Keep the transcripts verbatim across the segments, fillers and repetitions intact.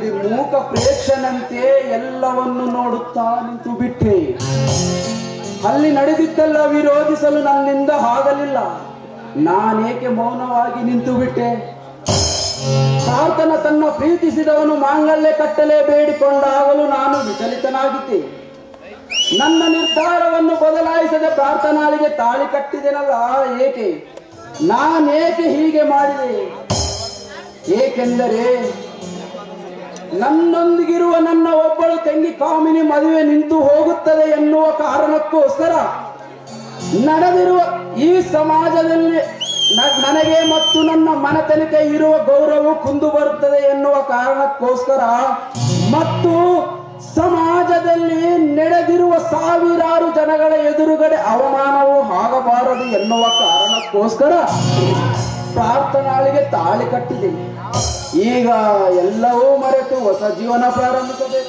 ಅಲ್ಲಿ ಮೂಕ ಪ್ರೇಕ್ಷಣಂತೆ ಎಲ್ಲವನ್ನು ನೋಡುತ್ತಾ ನಿಂತು ಬಿಟ್ಟೆ. ಅಲ್ಲಿ ನಡೆದಿದ್ದೆಲ್ಲ ವಿರೋಧಿಸಲು ನನ್ನಿಂದ ಆಗಲಿಲ್ಲ. ನಾನೇಕೆ ಮೌನವಾಗಿ ನಿಂತು ಬಿಟ್ಟೆ? ಪ್ರಾರ್ಥನ ತನ್ನ ಪ್ರೀತಿಸಿದವನು ಮಾಂಗಲ್ಯ ಕಟ್ಟಲೆ ಬೇಡಿಕೊಂಡಾಗಲೂ ನಾನು ವಿಚಲಿತನಾಗಿದ್ದೆ. ನನ್ನ ನಿರ್ಧಾರವನ್ನು ಬದಲಾಯಿಸದೆ ಪ್ರಾರ್ಥನಾಳಿಗೆ ತಾಳಿ ಕಟ್ಟಿದೆನಲ್ಲ, ಏಕೆ ನಾನೇಕೆ ಹೀಗೆ ಮಾಡಿದೆ? ಏಕೆಂದರೆ ನನ್ನೊಂದಿಗಿರುವ ನನ್ನ ಒಬ್ಬಳು ತಂಗಿ ಕಾಮಿನಿ ಮದುವೆ ನಿಂತು ಹೋಗುತ್ತದೆ ಎನ್ನುವ ಕಾರಣಕ್ಕೋಸ್ಕರ ನಡೆದಿರುವ ಈ ಸಮಾಜದಲ್ಲಿ ನನಗೆ ಮತ್ತು ನನ್ನ ಮನೆತನಕ್ಕೆ ಇರುವ ಗೌರವ ಕುಂದು ಬರುತ್ತದೆ ಎನ್ನುವ ಕಾರಣಕ್ಕೋಸ್ಕರ ಮತ್ತು ಸಮಾಜದಲ್ಲಿ ನಡೆದಿರುವ ಸಾವಿರಾರು ಜನಗಳ ಎದುರುಗಡೆ ಅವಮಾನವೂ ಆಗಬಾರದು ಎನ್ನುವ ಕಾರಣಕ್ಕೋಸ್ಕರ ಪ್ರಾರ್ಥನಾಳಿಗೆ ತಾಳಿ ಕಟ್ಟಿದೆ. ಈಗ ಎಲ್ಲವೂ ಮರೆತು ಹೊಸ ಜೀವನ ಪ್ರಾರಂಭಿಸಬೇಕು.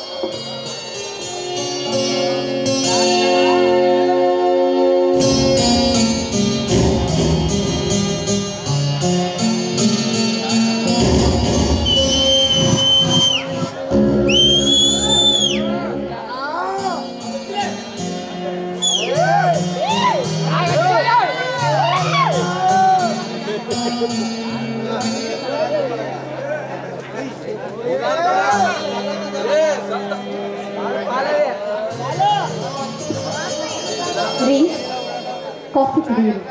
ಕಾಫಿ ಕುಡಿಯಿರಿ.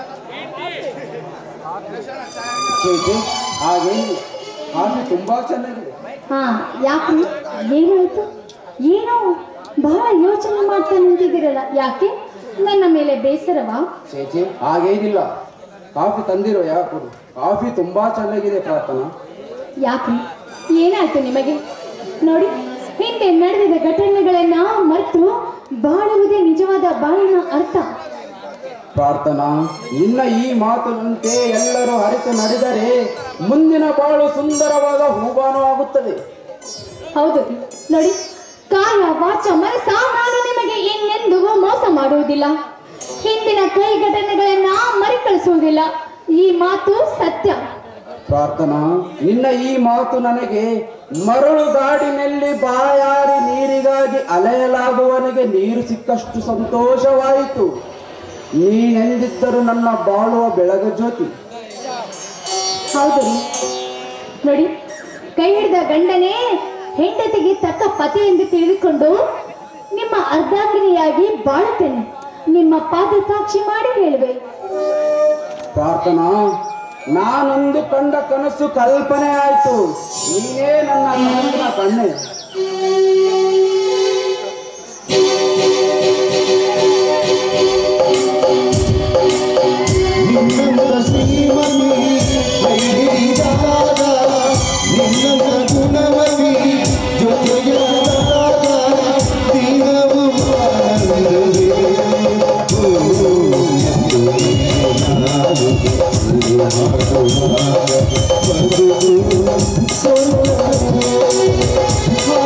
ಹಾಗೆ ಕಾಫಿ ತುಂಬಾ ಚೆನ್ನಾಗಿದೆ. ಹಾ, ಯಾಕೆ ಏನಾಯ್ತು? ಏನೋ ಬಹಳ ಯೋಚನೆ ಮಾಡ್ತಾ ನಿಂತಿದ್ದೀರಲ್ಲ, ಯಾಕೆ? ನನ್ನ ಮೇಲೆ ಬೇಸರವಾ? ಚೇಚೆ ಹಾಗೇನಿಲ್ಲ. ಕಾಫಿ ತಂದಿರೋ ಯಾಕೆ? ಕಾಫಿ ತುಂಬಾ ಚೆನ್ನಾಗಿದೆ ಪ್ರಾರ್ಥನಾ. ಯಾಕೆ ಏನಾಯ್ತು ನಿಮಗೆ? ನೋಡಿ, ಹಿಂದೆ ನಡೆದಿದ್ದ ಘಟನೆಗಳನ್ನ ಮರೆತು ಬಾಳುವುದೇ ನಿಜವಾದ ಬಾಳಿನ ಅರ್ಥ. ಪ್ರಾರ್ಥನಾ, ನಿನ್ನ ಈ ಮಾತಿನಂತೆ ಎಲ್ಲರೂ ಅರಿತು ನಡೆದರೆ ಮುಂದಿನ ಬಾಳು ಸುಂದರವಾದ ಹೂಬಾನವಾಗುತ್ತದೆ. ಹೌದು ನೋಡಿ, ಕಾಯ ವಾಚ ಮನಸ ನಾನು ನಿಮಗೆ ಇನ್ನೆಂದಿಗೂ ಮೋಸ ಮಾಡುವುದಿಲ್ಲ. ಹಿಂದಿನ ಕೈ ಘಟನೆಗಳನ್ನ ಮರಿಕಳಿಸುವುದಿಲ್ಲ. ಈ ಮಾತು ಸತ್ಯ. ಪ್ರಾರ್ಥನಾ, ನಿನ್ನ ಈ ಮಾತು ನನಗೆ ಮರಳು ಗಾಡಿನಲ್ಲಿ ಬಾಯಾರಿ ನೀರಿಗಾಗಿ ಅಲೆಯಲಾಗುವವನಿಗೆ ನೀರು ಸಿಕ್ಕಷ್ಟು ಸಂತೋಷವಾಯಿತು. ನೀನೆಂದಿದ್ದರೂ ನನ್ನ ಬಾಳುವ ಬೆಳಗ ಜ್ಯೋತಿ. ಹೌದು ನೋಡಿ, ಕೈ ಹಿಡಿದ ಗಂಡನೇ ಹೆಂಡತಿಗೆ ತಕ್ಕ ಪತಿ ಎಂದು ತಿಳಿದುಕೊಂಡು ನಿಮ್ಮ ಅರ್ಧಾಂಗಿನಿಯಾಗಿ ಬಾಳುತ್ತೇನೆ. ನಿಮ್ಮ ಪಾದ ಸಾಕ್ಷಿ ಮಾಡಿ ಹೇಳುವೆ. ಪ್ರಾರ್ಥನಾ, ನಾನೊಂದು ಕಂಡ ಕನಸು ಕಲ್ಪನೆ ಆಯ್ತು. ನೀನೇ ನನ್ನ ಕನಸಿನ ಕಣ್ಣೆ. So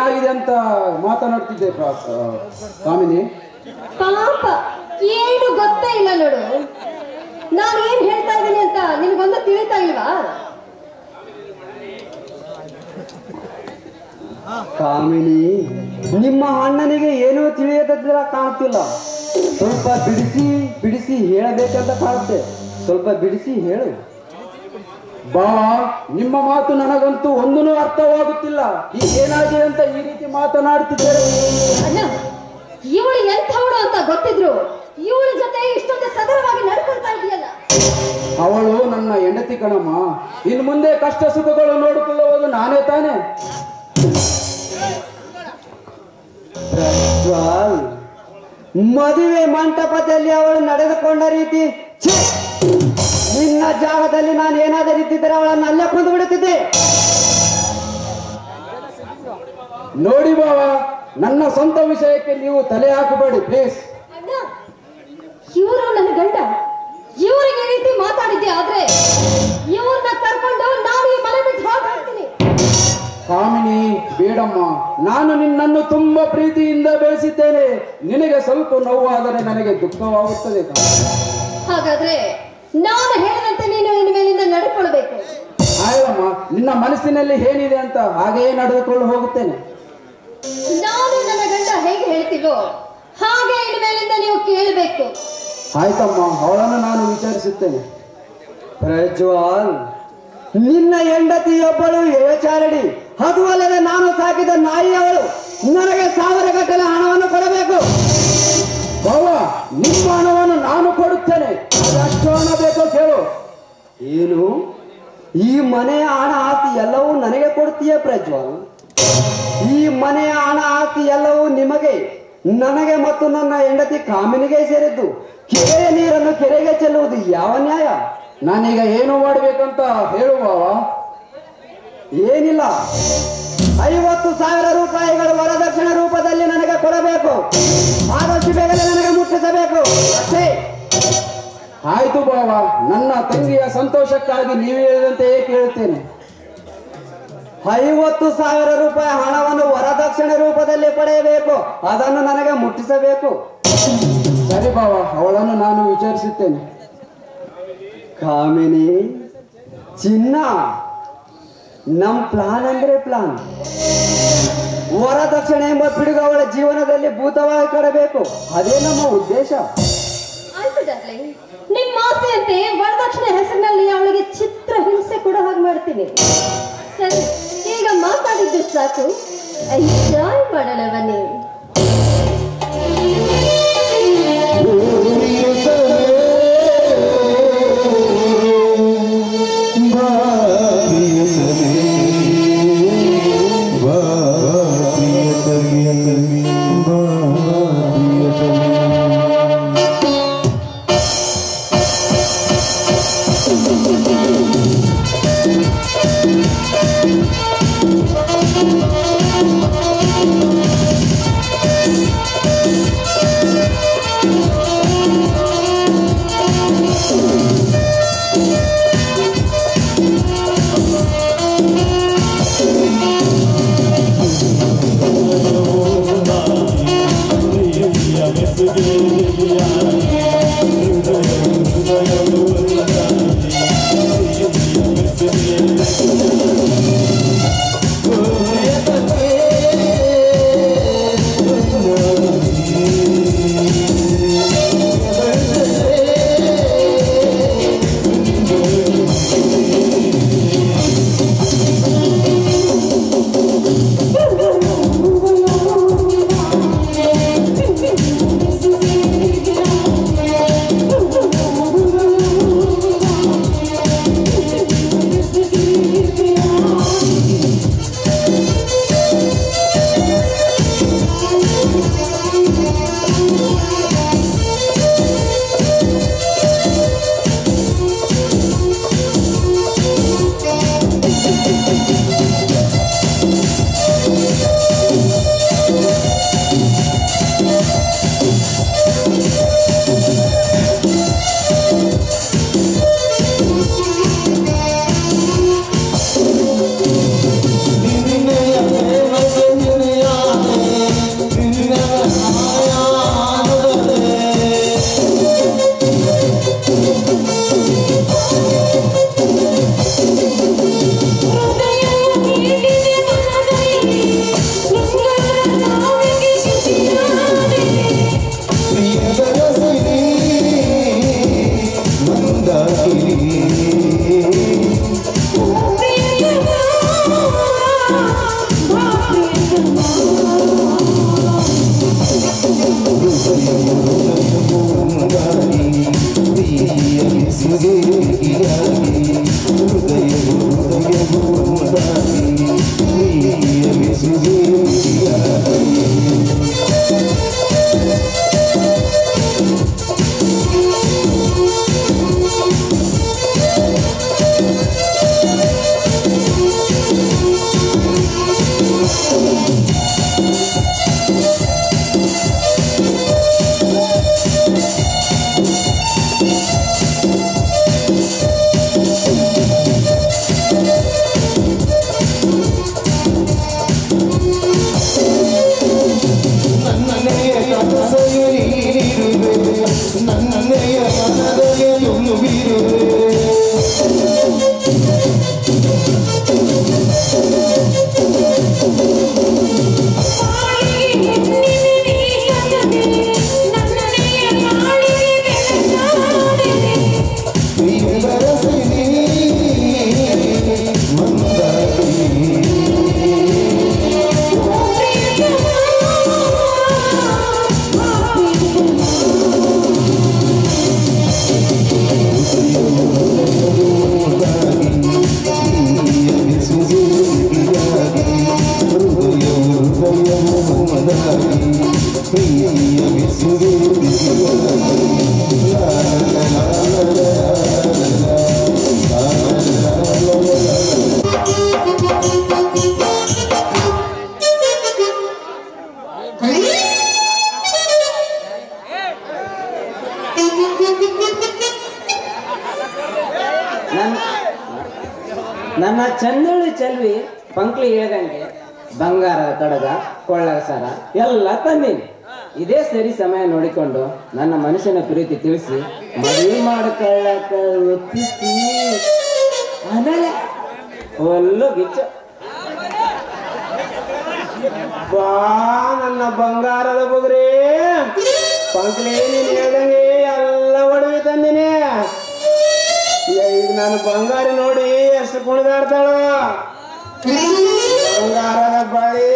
ಏನಾಗಿದೆ ಅಂತ ಮಾತನಾಡ್ತಿದ್ದೆ ಪ್ರಾ- ಆ, ಕಾಮಿನಿ. ಪಾಪ ಏನು ಗೊತ್ತೇ ಇಲ್ಲ ನೋಡು. ನಾನು ಏನ್ ಹೇಳ್ತಾ ಇದ್ದೀನಿ ಅಂತ ನಿನಗೊಂದು ತಿಳಿತಾ ಇಲ್ವಾ? ಕಾಮಿನಿ, ನಿಮ್ಮ ಅಣ್ಣನಿಗೆ ಏನೂ ತಿಳಿಯದ್ರ ಕಾಣ್ತಿಲ್ಲ. ಸ್ವಲ್ಪ ಬಿಡಿಸಿ ಬಿಡಿಸಿ ಹೇಳಬೇಕಂತ ಕಾಣುತ್ತೆ. ಸ್ವಲ್ಪ ಬಿಡಿಸಿ ಹೇಳು. ಬಾವ, ನಿಮ್ಮ ಮಾತು ನನಗಂತೂ ಒಂದೂ ಅರ್ಥವಾಗುತ್ತಿಲ್ಲ. ಈಗ ಏನಾಗಿದೆ ಅಂತ ಈ ರೀತಿ ಮಾತನಾಡ್ತಿದ್ದಾರೆ. ಅಣ್ಣ, ಇವಳು ಎಂಥವಳು ಅಂತ ಗೊತ್ತಿದ್ರು ಇವಳ ಜೊತೆ ಇಷ್ಟೊಂದು ಸದರವಾಗಿ ನಡ್ಕೊಳ್ತಾ ಇದೆಯಲ್ಲ. ಅವಳು ನನ್ನ ಹೆಂಡತಿ ಕಣಮ್ಮ. ಇನ್ನು ಮುಂದೆ ಕಷ್ಟ ಸುಖಗಳು ನೋಡಿಕೊಳ್ಳುವುದು ನಾನೇ ತಾನೆ. ಪ್ರಜ್ವಲ್, ಮದುವೆ ಮಂಟಪದಲ್ಲಿ ಅವಳು ನಡೆದುಕೊಂಡ ರೀತಿ, ಛೆ! ನಿನ್ನ ಜಾಗದಲ್ಲಿ ನಾನು ಏನಾದರೂ ಇದ್ದಿದ್ದರೆ ಅವಳನ್ನು ಅಲ್ಲೇ ಕೊಂದು ಬಿಡುತ್ತಿದ್ದೆ. ನೋಡಿ ಬಾವ, ನನ್ನ ಸ್ವಂತ ವಿಷಯಕ್ಕೆ ನೀವು ತಲೆ ಹಾಕಬೇಡಿ ಪ್ಲೀಸ್. ಅಣ್ಣ, ಇವರು ನನ್ನ ಗಂಡ. ಇವರಿಗೆ ಈ ರೀತಿ ಮಾತಾಡಿದ್ದೆ ಆದ್ರೆ ಇವ್ರನ್ನ ಕರ್ಕೊಂಡು ನಾನು ಈ ಮನೆ ಬಿಟ್ಟು ಹೋಗ್ತೀನಿ. ಕಾಮಿನಿ, ಬೇಡಮ್ಮ. ನಾನು ನಿನ್ನನ್ನು ತುಂಬಾ ಪ್ರೀತಿಯಿಂದ ಬೆಳೆಸಿದ್ದೇನೆ. ನಿನಗೆ ಸ್ವಲ್ಪ ನೋವಾದರೆ ನನಗೆ ದುಃಖವಾಗುತ್ತದೆ. ಹಾಗಾದ್ರೆ ನಾನು ಹೇಳಿದಂತೆ ನೀನು ಇನ್ನು ಮೇಲಿಂದ ನಡ್ಕೊಳ್ಬೇಕು. ಆಯಮ್ಮ, ನಿನ್ನ ಮನಸ್ಸಿನಲ್ಲಿ ಏನಿದೆ ಅಂತ ಹಾಗೆಯೇ ನಡೆದುಕೊಂಡು ಹೋಗುತ್ತೇನೆ. ನಾನು ನನ್ನ ಗಂಡ ಹೇಗೆ ಹೇಳ್ತೀವೋ ಹಾಗೆ ಇನ್ನು ಮೇಲಿಂದ ನೀವು ಕೇಳಬೇಕು. ಆಯ್ತಮ್ಮ, ಅವಳನ್ನು ನಾನು ವಿಚಾರಿಸುತ್ತೇನೆ. ಪ್ರಜ್ವಲ್, ನಿನ್ನ ಹೆಂಡತಿಯೊಬ್ಬಳು ಏಚಾರಡಿ, ಅದು ಅಲ್ಲದೆ ನಾನು ಸಾಕಿದ ನಾಯಿ ಅವಳು. ನನಗೆ ಸಾವಿರ ಗಟ್ಟಲೆ ಹಣವನ್ನು ಕೊಡಬೇಕು. ಬಾವ, ನಿಮ್ಮ ಹಣವನ್ನು ನಾನು ಕೊಡುತ್ತೇನೆ. ಅದಷ್ಟು ಹಣ ಬೇಕೋ ಕೇಳು. ಏನು, ಈ ಮನೆಯ ಹಣ ಆಸ್ತಿ ಎಲ್ಲವೂ ನನಗೆ ಕೊಡ್ತೀಯ ಪ್ರಜ್ವಲ್? ಈ ಮನೆಯ ಹಣ ಆಸ್ತಿ ಎಲ್ಲವೂ ನಿಮಗೆ, ನನಗೆ ಮತ್ತು ನನ್ನ ಹೆಂಡತಿ ಕಾಮಿನಿಗೆ ಸೇರಿದ್ದು. ಕೆರೆಯ ನೀರನ್ನು ಕೆರೆಗೆ ಚೆಲ್ಲುವುದು ಯಾವ ನ್ಯಾಯ? ನಾನೀಗ ಏನು ಮಾಡಬೇಕಂತ ಹೇಳುವವ? ಏನಿಲ್ಲ, ಐವತ್ತು ಸಾವಿರ ರೂಪಾಯಿಗಳು ವರದಕ್ಷಿಣೆ ರೂಪದಲ್ಲಿ ನನಗೆ ಕೊಡಬೇಕು. ಆದಷ್ಟು ಬೇಗನೆ ನನಗೆ ಮುಟ್ಟಿಸಬೇಕು ಅಷ್ಟೇ. ಆಯ್ತು ಬಾವ, ನನ್ನ ತಂಗಿಯ ಸಂತೋಷಕ್ಕಾಗಿ ನೀವು ಹೇಳಿದಂತೆಯೇ ಕೇಳುತ್ತೇನೆ. ಐವತ್ತು ಸಾವಿರ ರೂಪಾಯಿ ಹಣವನ್ನು ವರದಕ್ಷಿಣೆ ರೂಪದಲ್ಲಿ ಪಡೆಯಬೇಕು. ಅದನ್ನು ನನಗೆ ಮುಟ್ಟಿಸಬೇಕು. ಸರಿ ಬಾವ, ಅವಳನ್ನು ನಾನು ವಿಚಾರಿಸುತ್ತೇನೆ. ಕಾಮಿನಿ, ಚಿನ್ನ, ನಮ್ ಪ್ಲಾನ್ ಅಂದ್ರೆ ಪ್ಲಾನ್. ವರದಕ್ಷಿಣೆ ಎಂಬ ಪಿಡುಗು ಅವಳ ಜೀವನದಲ್ಲಿ ಭೂತವಾಗಿ ಕಡಬೇಕು. ಅದೇ ನಮ್ಮ ಉದ್ದೇಶ. ಆಯ್ತು ಡಾರ್ಲಿಂಗ್, ನಿಮ್ಮ ಆಸೆಯಂತೆ ವರದಕ್ಷಿಣೆ ಹೆಸರಿನಲ್ಲಿ ಅವಳಿಗೆ ಚಿತ್ರ ಹಿಂಸೆ ಕೊಡೋ ಹಾಗೆ ಮಾಡ್ತೀನಿ. ಸರಿ, ಈಗ ಮಾತಾಡಿದ್ದು ಸಾಕು, ಎಂಜಾಯ್ ಮಾಡೋಣ ಬನ್ನಿ. ನನ್ನ ಚಂದಳಿ ಚೆಲ್ವಿ ಪಂಕ್ಲಿ ಹೇಳ್ದಂಗೆ ಬಂಗಾರದ ಕಡಗ ಕೊಳ್ಳರ ಸರ ಎಲ್ಲ ತಂದೀನಿ. ಇದೇ ಸರಿ ಸಮಯ ನೋಡಿಕೊಂಡು ನನ್ನ ಮನುಷ್ಯನ ಪ್ರೀತಿ ತಿಳಿಸಿ ಮದುವೆ ಮಾಡಿಕೊಳ್ಳಕ ಒಪ್ಪಿಸಿ ಆಮೇಲೆ ಒಲ್ಲು ಗಿಚ್ಚ ಬಾ ನನ್ನ ಬಂಗಾರದ ಬುಗ್ರಿ ಪಂಕ್ಲಿ ನೀನ್ ಹೇಳ್ದಂಗೆ ಎಲ್ಲ ಒಡವೆ ತಂದಿನಿ. ಈಗ ನಾನು ಬಂಗಾರ ನೋಡಿ ಎಷ್ಟು ಕುಣಿದಾಡ್ತಾಳು. ಬಂಗಾರದ ಬಳಿ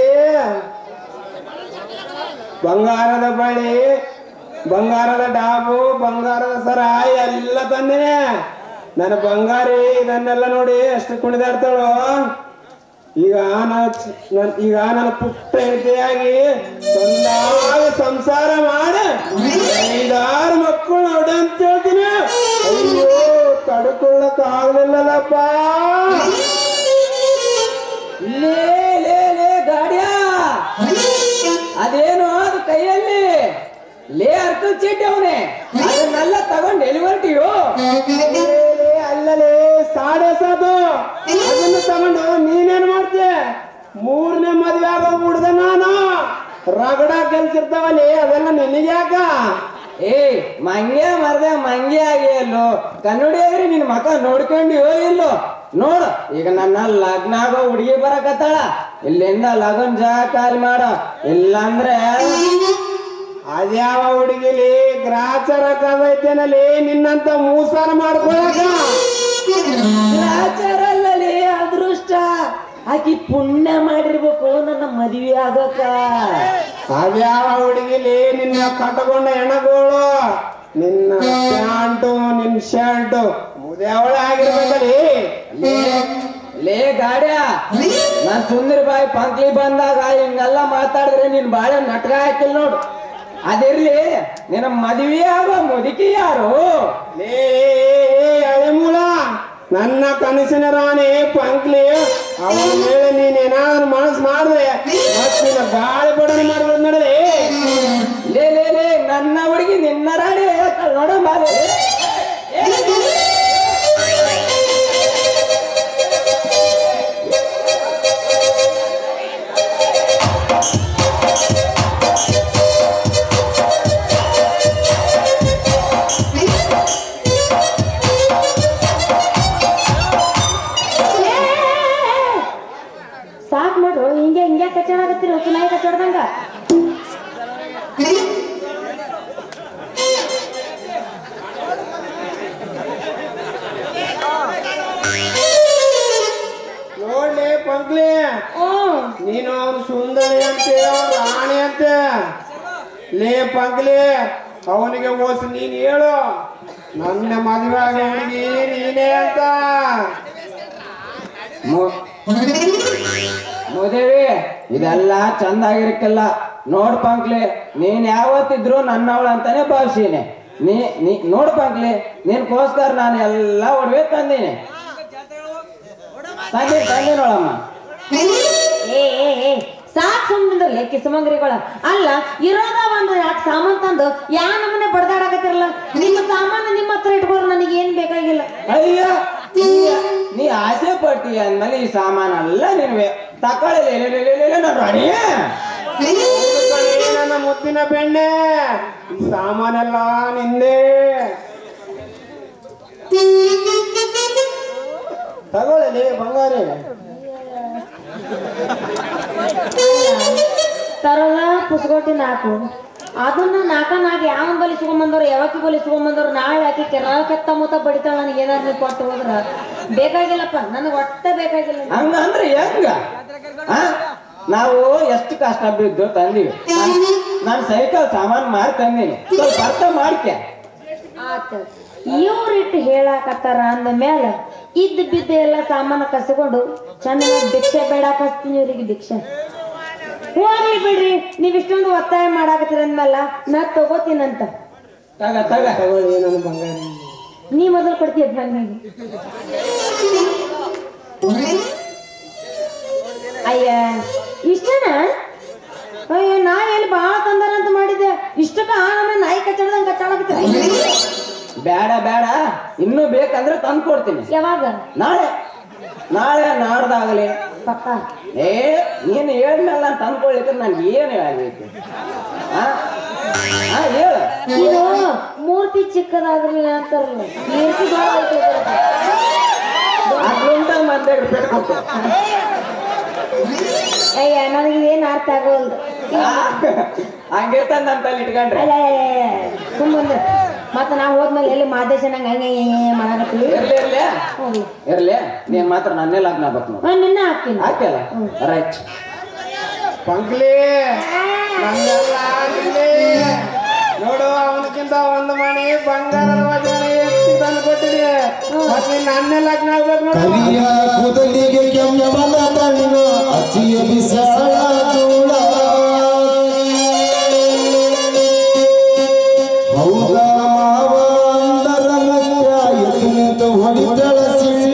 ಬಂಗಾರದ ಬಳಿ ಬಂಗಾರದ ಡಾಬು ಬಂಗಾರದ ಸರ ಎಲ್ಲ ತಂದಿನಿ. ನನ್ನ ಬಂಗಾರಿ ಇದನ್ನೆಲ್ಲ ನೋಡಿ ಎಷ್ಟು ಕುಣಿದಾಡ್ತಾಳು. ಈಗ ನಾನು ಈಗ ನನ್ನ ಪುಟ್ಟ ಹೆಂಡತಿಯಾಗಿ ಚಂದಾಗಿ ಸಂಸಾರ ಮಾಡಿ ಐದಾರು ಮಕ್ಕಳು ನೋಡಿ ಅಂತ ಹೇಳ್ತೀನಿ. ಅಯ್ಯೋ ತಡ್ಕೊಳ್ಳಕ್ ಆಗ್ಲಿಲ್ಲಲ್ಲಪ್ಪ. ಲೇ ಲೇ ಲೇ ಗಾಡಿಯ ಅದೇನು ಅದು ಕೈಯಲ್ಲಿ ಲೇ ಅರ್ಥ ಚೀಟಿ ಅವನೇ ಅದನ್ನೆಲ್ಲ ತಗೊಂಡು ಎಲ್ಲಿ ಹೊರಟಿಯೋ? ಅಲ್ಲಲೇ ಸಾಡೆ ಸಾದು ಅದನ್ನು ತಗೊಂಡು ನೀನೇನ್ ಮಾಡ್ತೀಯ? ಮೂರನೇ ಮದ್ವೆ ಆಗೋ ಹುಡ್ದ ನಾನು ರಗಡ ಕೆಲ್ಸಿರ್ತಾವಲ್ಲಿ ಅದೆಲ್ಲ ನಿನಗೆ ಯಾಕ? ಏ ಮಂಗ್ಯ ಮರ್ದೆ ಮಂಗ್ಯ ಆಗಿ ಅಲ್ಲೋ ಕನ್ನಡಿ ಆಗ್ರಿ ನಿನ್ ಮಕ ನೋಡ್ಕೊಂಡಿಯೋ ಇಲ್ಲೋ? ನೋಡು ಈಗ ನನ್ನ ಲಗ್ನ ಆಗೋ ಹುಡುಗಿ ಬರಕತ್ತಾಳ. ಇಲ್ಲಿಂದ ಲಗನ್ ಜಾ ಖಾಲಿ ಮಾಡ, ಇಲ್ಲಾಂದ್ರೆ ಅದ್ಯಾವ ಹುಡುಗಿಲಿ ಗ್ರಾಚಾರ ಕದೈತೇನಲ್ಲಿ ನಿನ್ನಂತ ಮೂಸಾರ ಮಾಡ್ಕೊಳಕ? ಗ್ರಾಚಾರ ಅಲ್ಲಲ್ಲಿ ಅದೃಷ್ಟ. ಆಕಿ ಪುಣ್ಯ ಮಾಡಿರ್ಬೇಕು ನನ್ನ ಮದುವೆ ಆಗಕ್ಕ. ಅದ್ಯಾವ ಹುಡುಗಿಲಿ ನಿನ್ನ ಕಟ್ಕೊಂಡ ಹೆಣಗೋಳು ನಿನ್ನ ಪ್ಯಾಂಟು ನಿನ್ ಶರ್ಟು ಮುದ್ಯಾವಳ ಆಗಿರ್ಬೇಕಲ್ಲಿ. ಲೇ ಗಾಡ್ಯ ನಾನ್ ಸುಂದರ ಬಾಯಿ ಪಂಕ್ಲಿ ಬಂದಾಗ ಹಿಂಗೆಲ್ಲ ಮಾತಾಡಿದ್ರೆ ನೀನ್ ಬಾಳೆ ನಟ್ಕ ಹಾಕಿಲ್ ನೋಡು. ಅದಿರ್ಲಿ ನಿನ್ನ ಮದುವೆ ಆಗೋ ಮುದುಕಿ ಯಾರು? ಲೇ ಅಳಿಮೂಲ ನನ್ನ ಕನಸಿನ ರಾಣಿ ಪಂಕ್ಲಿ ಅವಳ ಮೇಲೆ ನೀನೇನಾದ್ರೂ ಮನಸ್ಸು ಮಾಡಿದ್ರೆ ಮತ್ತೆ ಗಾಳಿ ಬಡನೆ ಮಾಡ್ಬೋದು ನೋಡಲಿ. ಲೇ ಲೇ ಲೇ ನನ್ನ ಹುಡುಗಿ ನಿನ್ನ ರಾಣಿ ನೋಡ ಬಾರಿ. ಸಾಕ್ ನೋಡ್ರು ಹಿಂಗೆ ಹಿಂಗೆ ಕಚ್ಚಡ ಆಗತ್ತಿರ ಸುನಾಯಿ ಕಚ್ಚಡ್ದಂಗ. ನೋಡ್ಲಿ ಪಂಕ್ಲಿ ಹ್ಮ್ ನೀನು ಅವನು ಸುಂದರಿ ಅಂತೆ ಅವ್ನು ರಾಣಿ ಅಂತೆ ಲೇ ಪಂಕ್ಲಿ ಅವನಿಗೆ ಓಸಿ ನೀನ್ ಹೇಳು ನನ್ನ ಮದುವೆ ಆಗೋ ಹುಡುಗಿ ನೀನೇ ಅಂತ ಮೋದೇವಿ ಇದೆಲ್ಲ ಚಂದ ಆಗಿರಕ್ಕಿಲ್ಲ ನೋಡ್ ಪಂಕ್ಲಿ ನೀನ್ ಯಾವತ್ತಿದ್ರು ನನ್ನವಳು ಅಂತಾನೆ ಭಾವಿಸೀನಿ ನೀ ನೀ ನೋಡ್ ಪಂಕ್ಲಿ ನಿನ್ಕೋಸ್ಕರ ನಾನು ಎಲ್ಲ ಒಡವೆ ತಂದೀನಿ ತಂದಿ ತಂದಿ ನೋಡಮ್ಮ ಏ ಏ ಏ ಸಾಕ್ ಸುಮ್ಮನಿದ್ರಲ್ಲ ಕಿಸಮಂಗ್ರಿಗಳ ಅಲ್ಲ ಇರೋದ ಒಂದು ಯಾಕೆ ಸಾಮಾನ್ ತಂದು ಯಾ ನಮ್ಮನೆ ಬಡ್ದಾಡಕತ್ತಿರಲ್ಲ ನಿಮ್ಮ ಸಾಮಾನು ನಿಮ್ಮ ಹತ್ರ ಇಟ್ಕೊಂಡ್ರೆ ನನಗೆ ಏನ್ ಬೇಕಾಗಿಲ್ಲ. ಅಯ್ಯ ನೀ- ನೀ ಆಸೆ ಪಡ್ತೀಯ ಅಂದ್ಮೇಲೆ ಈ ಸಾಮಾನೆಲ್ಲ ನಿನ್ವೆ ತಕೊಳ್ಳಿ ನಾನು ರಾಣಿ ನನ್ನ ಮುದ್ದಿನ ಬೆಣ್ಣೆ ಈ ಸಾಮಾನೆಲ್ಲ ನಿಂದೆ ತಗೊಳ್ಳಿ ಬಂಗಾರಿ ತರೋದ ಪುಸ್ಕೋಟಿ ನಾಲ್ಕು ಅದನ್ನ ನಾಲ್ಕ ನಾಲ್ಕು ಯಾವ ಬಲಿ ಇಸ್ಕೊಂಬಂದವ್ರು ಯಾವತ್ತಿ ಬಲಿ ಇಸ್ಕೊಂಬಂದವ್ರು ನಾಳೆ ಹಾಕಿ ಕೆರ ಕೆತ್ತ ಮುತ್ತ ಬಡಿತಾಳ ನನಗೆ ಏನಾದ್ರು ಕೊಟ್ಟು ಹೋದ್ರ ಬೇಕಾಗಿಲ್ಲಪ್ಪ ನನಗೆ ಒಟ್ಟ ಬೇಕಾಗಿಲ್ಲ. ಹಂಗ ಅಂದ್ರೆ ಹೆಂಗ ಆ? ನಾವು ಎಷ್ಟು ಕಷ್ಟ ಬಿದ್ದು ತಂದಿವಿ ನಾನು ಸೈಕಲ್ ಸಾಮಾನು ಮಾರಿ ತಂದೀನಿ ಸ್ವಲ್ಪ ಅರ್ಥ ಮಾಡ್ಕೆ ಆತ ಇವ್ರಿಟ್ಟು ಹೇಳಾಕತ್ತಾರ ಅಂದ ಮ್ಯಾಲ ಇದ್ದ ಬಿದ್ದ ಎಲ್ಲ ಸಾಮಾನು ಕಸ್ಕೊಂಡು ಚೆನ್ನಾಗಿ ಭಿಕ್ಷೆ ಬೇಡಾಕ ಹಚ್ತೀನಿ ಇವ್ರಿಗೆ ಭಿಕ್ಷೆ ಹೋಗ್ಲಿ ಬಿಡ್ರಿ ನೀವ್ ಇಷ್ಟೊಂದು ಒತ್ತಾಯ ಮಾಡಾಕತ್ತೀರ ಅಂದ್ಮೇಲ ನಾ ತಗೋತೀನಂತ ತಗ ತಗ ತಗೊಳ್ಳಿ ನನ್ನ ಬಂಗಾರಿ ನೀ ಮೊದಲು ಕೊಡ್ತೀಯ ನನಗೆ ಅಯ್ಯ ಇಷ್ಟನಾ ಅಯ್ಯ ನಾ ಎಲ್ಲಿ ಬಾಳ ತಂದಾರ ಅಂತ ಮಾಡಿದ್ದೆ ಇಷ್ಟಕ್ಕ ನಮ್ಮ ನಾಯಿ ಕಚ್ಚಾಡ್ದಂಗ ಕಚ್ಚಾಡಕತ್ತೀರ ಬೇಡ ಬೇಡ ಇನ್ನೂ ಬೇಕಂದ್ರೆ ತಂದು ಕೊಡ್ತೀನಿ ಯಾವಾಗ ನಾಳೆ ನಾಳೆ ನಾಡ್ದಾಗಲಿ ಪಕ್ಕ ಏ ನೀನು ಹೇಳ್ಮೇಲೆ ನಾನು ತಂದ್ಕೊಳ್ಳಿಕ್ಕೆ ನನ್ಗೆ ಏನು ಆಗೈತಿ ಹಾ ಹಾ ಹೇಳು ಇದು ಮೂರ್ತಿ ಚಿಕ್ಕದಾಗ್ರಿ ಅಂತಾರಲ್ಲ ಮೂರ್ತಿ ಬಾಳ ಐತಿ ಅದ್ರಿಂದ ಮತ್ತೆ ಬಿಟ್ಕೊಟ್ಟು ಅಯ್ಯ ನನಗೆ ಇದೇನು ಅರ್ಥ ಆಗೋಲ್ದು ಹಂಗಿರ್ತಾನೆ ನನ್ನ ತಲೆ ಇಟ್ಕೊಂಡ್ರೆ ಅಲ್ಲ ಸುಮ್ಮನೆ ಮತ್ತೆ ನಾವು ಹೋದ್ಮೇಲೆ ಎಲ್ಲಿ ಮಾದೇಶ ನಂಗೆ ಹಂಗೆ ಹಿಂಗೆ ಮಾಡಕತ್ತೀವಿ ಇರ್ಲಿ ಇರ್ಲಿ ಹೋಗ್ಲಿ ಇರ್ಲಿ ನೀನ್ ಮಾತ್ರ ನನ್ನೇ ಲಗ್ನ ಆಗ್ಬೇಕು ನಾವು ನಾನು ನಿನ್ನ ಹಾಕ್ತೀನಿ ಹಾಕ್ಯಲ್ಲ ರೈಟ್ ಪಂಕ್ಲಿ ನಮ್ಗೆಲ್ಲ ನಿಂದೆ ನೋಡು ಅವನಕ್ಕಿಂತ ಒಂದು ಮಣಿ ಬಂಗಾರದ ವಚನೆ ಹೆಚ್ಚು ತಂದು ಕೊಟ್ಟಿದೆ ಮತ್ತೆ ನನ್ನೇ ಲಗ್ನ ಆಗ್ಬೇಕು ನೋಡು ಕರಿಯ ಕೂದಲಿಗೆ ಕೆಂಪನ ಬಣ್ಣ ಅತಿಯ ವಿಶಾಲ ಚೂಡ ಹೌದ ಮಾವ ಅಂದರ ಮುಖ್ಯ ಎದ್ದು ಹೊಡಿತಳ ಸಿಳ್ಳ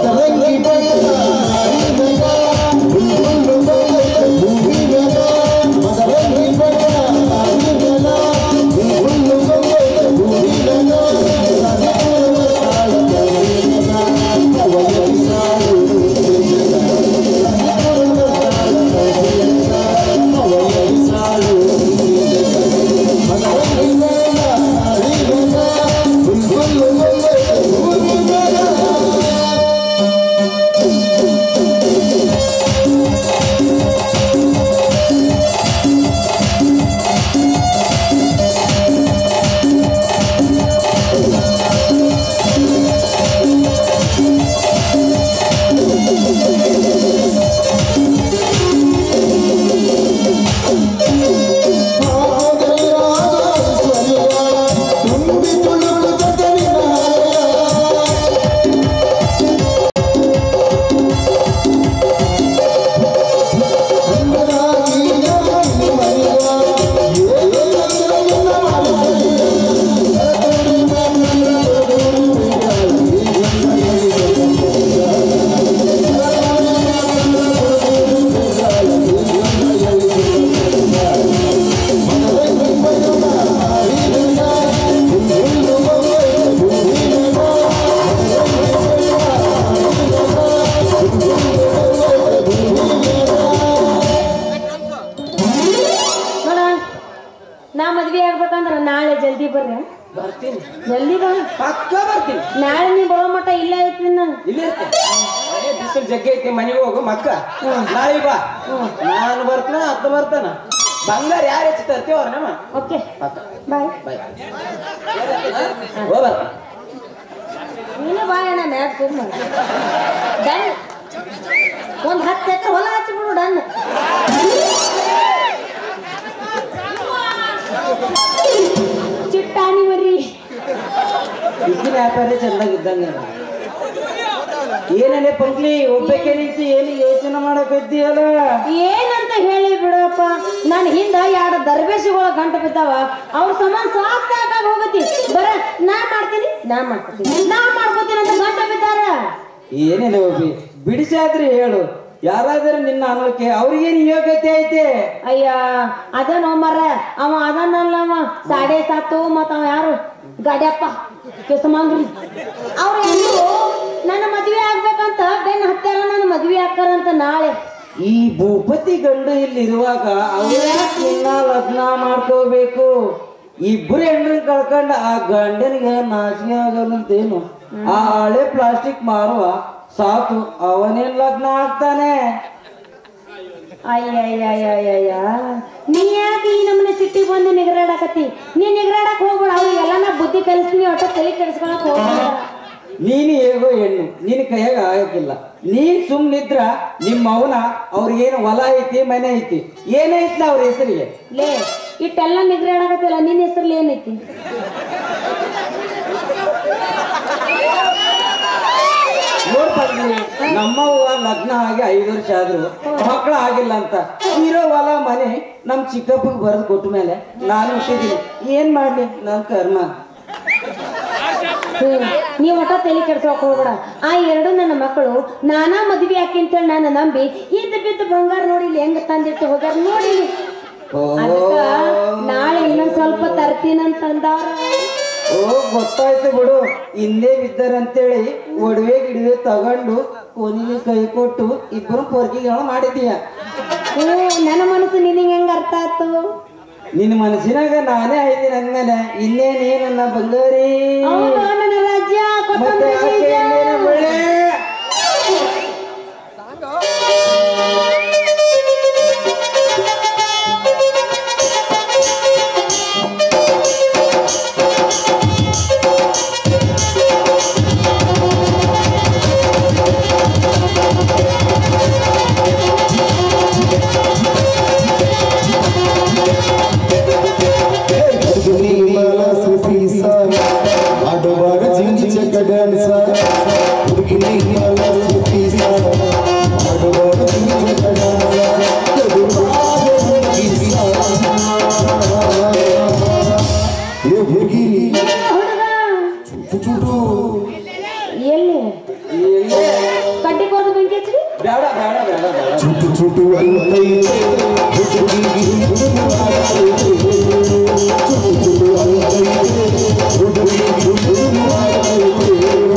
ಮದರಂಗಿ ಬಣ್ಣ ನಾಡಿನಗ ಹುಲ್ಲು ಬಂದೈತೆ ಭೂಮಿನಗ ಮದರಂಗಿ ಬಣ್ಣ ನಾಡಿನಗ ಹುಲ್ಲು ಬಂದೈತೆ ಭೂಮಿನಗ ಸದಿಪುರವ ತಾಳ ಕೈನಗ ಅವಯಸಾಳು ಸದಿಪುರವ ತಾಳ ಕೈನಗ ಅವಯಸಾಳು ಮದರಂಗಿ ಬಣ್ಣ ನಾಡಿನಗ ಹುಲ್ಲು ಬಂದೈತೆ ಭೂಮಿನಗ ನಾ ಮದ್ವೆ ಆಗ್ಬೇಕಂದ್ರ ನಾಳೆ ಜಲ್ದಿ ಬರ್ರಿ. ಬರ್ತೀನಿ, ಜಲ್ದಿ ಬಾ. ಪಕ್ಕ ಬರ್ತೀನಿ. ನಾಳೆ ನೀ ಬರೋ ಮಟ್ಟ ಇಲ್ಲ ಐತಿ ನಾ ಇಲ್ಲಿ ಬಿಸಿಲು ಜಗ್ಗಿ ಐತಿ, ಮನೆಗೆ ಹೋಗು ಮಕ್ಕ. ನಾಳೆ ಬಾ, ನಾನು ಬರ್ತಾನ ಅತ್ತ ಬರ್ತಾನ. ಬಂಗಾರ ಯಾರು ಹೆಚ್ಚು ತರ್ತೀವ ಅವ್ರ ನಮ್ಮ ಓಕೆ ಪಕ್ಕ. ಬಾಯ್ ಬಾಯ್ ಹೋಗ. ನೀನು ಬಾಯ್ ಅಣ್ಣ ಮ್ಯಾಗ ಸುಮ್ಮ ಡನ್. ಒಂದ್ ಹತ್ತು ಎಕರೆ ಹೊಲ ಹಚ್ಚಿಬಿಡು ಡನ್. ಚಿಟ್ಟಾಣಿ ಮರಿ ಇದ್ದಿನ ವ್ಯಾಪಾರ ಚಂದಾಗಿದ್ದಂಗ. ಏನಲ್ಲೇ ಪಂಕ್ಲಿ ಒಬ್ಬಕ್ಕೆ ನಿಂತು ಏನು ಯೋಚನೆ ಮಾಡಕತ್ತೀಯಲ್ಲ? ಏನಂತ ಹೇಳಿ ಬಿಡಪ್ಪ, ನನ್ ಹಿಂದ ಎರಡು ದರ್ಬೇಶಿಗಳ ಗಂಟ ಬಿದ್ದಾವ. ಅವ್ರ ಸಮಾನ ಸಾಕ್ ಸಾಕಾಗ ಹೋಗತಿ. ಬರ ನಾ ಮಾಡ್ತೀನಿ ನಾ ಮಾಡ್ಕೊತೀನಿ ನಾ ಮಾಡ್ಕೋತೀನಿ ಅಂತ ಗಂಟ ಬಿದ್ದಾರ. ಏನಿಲ್ಲ ಒಬ್ಬಿ ಬಿಡಿಸಾದ್ರಿ ಹೇಳು. ಯಾರಾದ್ರೂ ನಿನ್ನ ಅನ್ನೋಕೆ ಅವ್ರಿಗೇನು ಯೋಗ್ಯತೆ ಐತೆ? ಅಯ್ಯ ಅದನೋ ಮರ ಅವ ಅದನ್ನಲ್ಲವ ಸಾಡೆ ಸಾತು ಮತ್ತ ಅವ ಯಾರು ಗಾಡ್ಯಪ್ಪ ಕೆಸಮಾಂಗ್ರಿ ಅವ್ರ ನನ್ನ ಮದ್ವೆ ಆಗ್ಬೇಕಂತ ಬೆನ್ನ ಹತ್ತಾರ ನನ್ನ ಮದ್ವೆ ಹಾಕಾರಂತ ನಾಳೆ. ಈ ಭೂಪತಿ ಗಂಡು ಇಲ್ಲಿ ಇರುವಾಗ ಅವ್ರ್ಯಾಕೆ ನಿನ್ನ ಲಗ್ನ ಮಾಡ್ಕೋಬೇಕು? ಇಬ್ರು ಹೆಣ್ಣು ಕಳ್ಕೊಂಡ ಆ ಗಂಡನಿಗೆ ನಾಚಿಕೆ ಆಗಲ್ಲಂತೇನು? ಆ ಹಳೆ ಪ್ಲಾಸ್ಟಿಕ್ ಮಾರುವ ಸಾಕು ಅವನೇನ್ ಲಗ್ನ ಆಗ್ತಾನೆ? ಅಯ್ಯಯ್ಯಯ್ಯಯ್ಯ ನೀ ಯಾಕೆ ಈ ನಮ್ಮನೆ ಸಿಟ್ಟಿ ಬಂದು ನಿಗರಾಡಕತ್ತಿ? ನೀ ನಿಗರಾಡಕ್ ಹೋಗ್ಬೇಡ. ಅವ್ರಿಗೆಲ್ಲ ನಾ ಬುದ್ಧಿ ಕಲಿಸ್ತೀನಿ, ಒಟ್ಟ ತಲೆ ಕೆಡಿಸ್ಕೊಳಕ್ ಹೋಗ್ಬೇಡ. ನೀನು ಹೇಗೋ ಹೆಣ್ಣು, ನಿನ್ ಕೈಯಾಗ ಆಗಕ್ಕಿಲ್ಲ. ನೀನ್ ಸುಮ್ನಿದ್ರ ನಿಮ್ಮ ಅವನ ಅವ್ರಿಗೇನು ಹೊಲ ಐತಿ ಮನೆ ಐತಿ ಏನೈತಿ ಅವ್ರ ಹೆಸರಿಗೆ? ಲೇ ಇಟ್ಟೆಲ್ಲ ನಿಗರಾಡಕತ್ತಿಲ್ಲ, ನಿನ್ನ ಹೆಸರಲ್ಲಿ ಏನೈತಿ? ನೋಡ್ಬಂದ್ರಿ ನಮ್ಮವ್ವ ಲಗ್ನ ಆಗಿ ಐದು ವರ್ಷ ಆದ್ರು ಮಕ್ಕಳು ಆಗಿಲ್ಲ ಅಂತ ಇರೋ ಹೊಲ ಮನೆ ನಮ್ ಚಿಕ್ಕಪ್ಪಗೆ ಬರೆದು ಕೊಟ್ಟ ಮೇಲೆ ನಾನು ಹುಟ್ಟಿದೀನಿ. ಏನ್ ಮಾಡ್ಲಿ ನನ್ ಕರ್ಮ. ನೀವ್ ಒಟ್ಟ ತಲೆ ಕೆಡ್ಸೋಕ್ ಹೋಗ್ಬೇಡ. ಆ ಎರಡು ನನ್ನ ಮಕ್ಕಳು ನಾನಾ ಮದ್ವೆ ಹಾಕಿ ಅಂತೇಳಿ ನಾನು ನಂಬಿ ಇದ್ದ ಬಿದ್ದು ಬಂಗಾರ ನೋಡಿ ಇಲ್ಲಿ ಹೆಂಗ ತಂದಿಟ್ಟು ಹೋಗ್ಯಾರ ನೋಡಿ. ಅದಕ್ಕ ನಾಳೆ ಇನ್ನೊಂದ್ ಸ್ವಲ್ಪ ತರ್ತೀನಂತಂದಾರ. ಓ ಗೊತ್ತಾಯ್ತು ಬಿಡು, ಹಿಂದೆ ಬಿದ್ದಾರಂತೇಳಿ ಒಡವೆ ಗಿಡವೆ ತಗೊಂಡು ಕೊನಿಗೆ ಕೈ ಕೊಟ್ಟು ಇಬ್ಬರು ಪೊರ್ಕಿಗಳು ಮಾಡಿದೀಯ. ಹ್ಞೂ ನನ್ನ ಮನಸ್ಸು ನಿನಗೆ ಹೆಂಗ ಅರ್ಥ ಆಯ್ತು? ನಿನ್ನ ಮನಸ್ಸಿನಾಗ ನಾನೇ ಆಯ್ತೀನಿ ಅಂದ್ಮೇಲೆ ಇನ್ನೇನೇ ನನ್ನ ಬಂಗಾರಿ. ನನ್ನ ರಾಜ್ಯ ಮತ್ತೆ ಆಕೆ ಇನ್ನೇನ ಒಳ್ಳೆ ಆಡುವಾಗ ಜಿಂಗಿ ಚಕ್ಕ ಡ್ಯಾನ್ಸ ಹುಡುಗಿನಿ ಆಡುವಾಗ ಜಿಂಗಿ ಚಕ್ಕ ಹುಡುಗಿ ಎಲ್ಲಿ ಎಲ್ಲೇ ಬೇಡ ಬೇಡ ಬೇಡ ಬೇಡ ಚುಟು ಚುಟು ಅಂತೈತೆ ಹುಡುಗಿಗೆ ಹುಡುಗ ಮಾಡೈತೆ ಚುಟು ಚುಟು ಅಂತೈತೆ ಹುಡುಗಿಗೆ ಹುಡುಗ ಮಾಡೈತೆ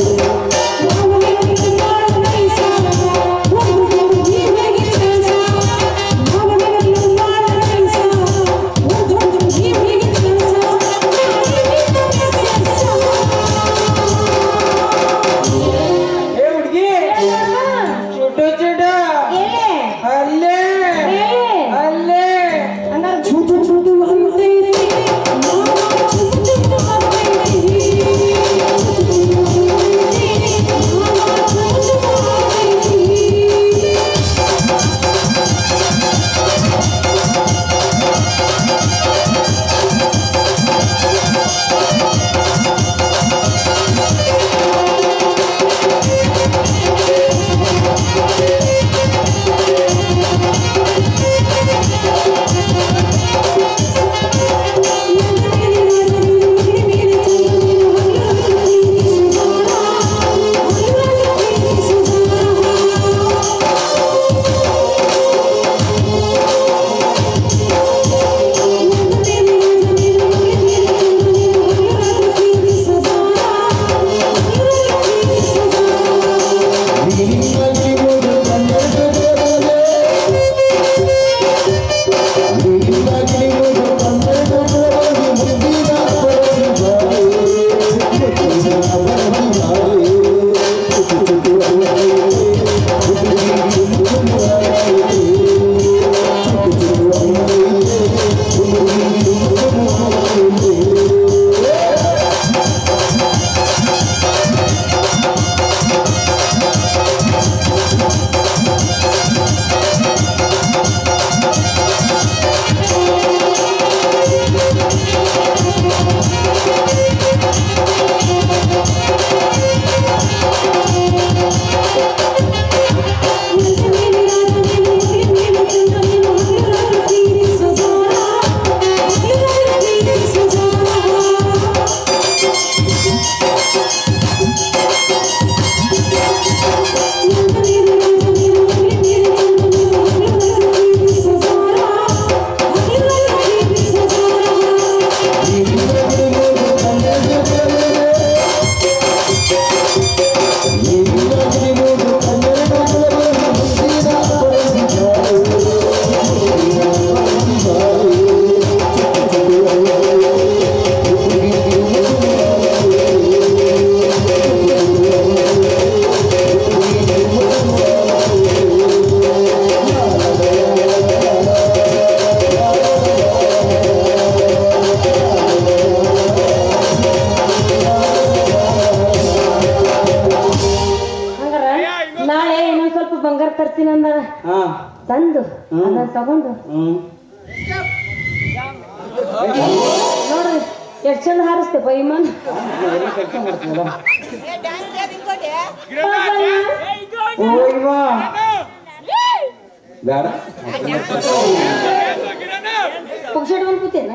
ತಂದು ಅದನ್ನ ತಗೊಂಡು ನೋಡ್ರಿ ಎಷ್ಟ್ ಚಂದ ಹಾರಿಸ್ತೇಪ ಇಮ್ಮನ್ ಬೇಡ ಪುಕ್ಷಟ್ ಬಂದ್ ಕೂತೇನೆ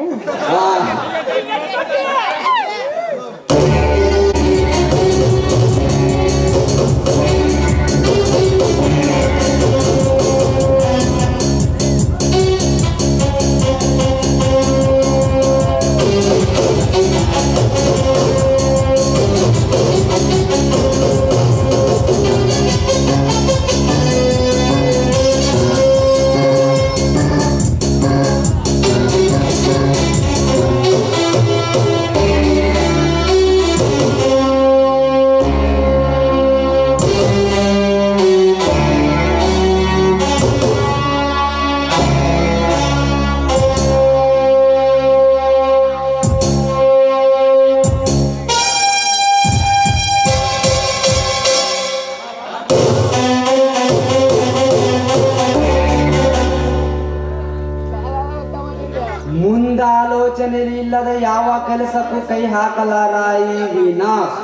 ಮುಂದಾಲೋಚನೆ ಇಲ್ಲದ ಯಾವ ಕೆಲಸಕ್ಕೂ ಕೈ ಹಾಕಲಾರ ಈ ವಿನಾಶ್.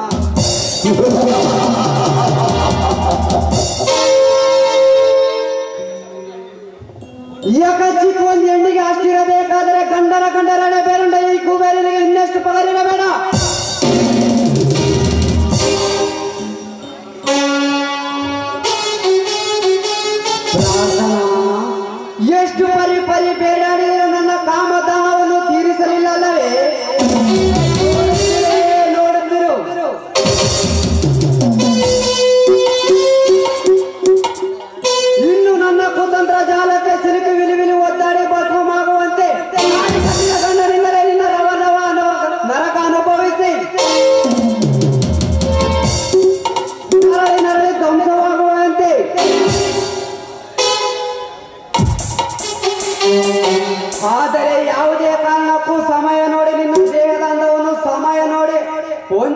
ಏಕಚಿತ್ ಒಂದು ಹೆಣ್ಣಿಗೆ ಅಷ್ಟಿರಬೇಕಾದರೆ ಗಂಡನ ಗಂಡರನೆ ಬೇರುಂಡ ಈ ಕುಬೇರನಿಗೆ ಇನ್ನೆಷ್ಟು ಪಗರಿರಬೇಡ.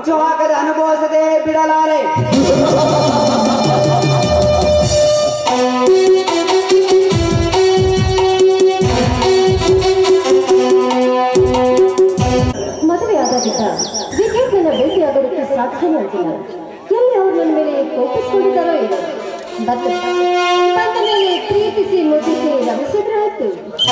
ಹುಚ್ಚು ಹಾಕದೆ ಅನುಭವಿಸದೆ ಬಿಡಲಾರೆ. ಮದುವೆಯಾದಾಗ ವಿಕೆಟ್ನ ಭೇಟಿಯಾಗೋದಕ್ಕೆ ಸಾಧ್ಯನೇ ಆಗಿಲ್ಲ. ಎಲ್ಲಿ ಅವ್ರು ನನ್ನ ಮೇಲೆ ಕೋಪಿಸ್ಕೊಂಡಿದ್ದಾರೋ ಇಲ್ಲ. ಮತ್ತೆ ಬಂದ ಮೇಲೆ ಪ್ರೀತಿಸಿ ಮುಗಿಸಿ ರಮಿಸಿದ್ರೆ ಆಯ್ತು.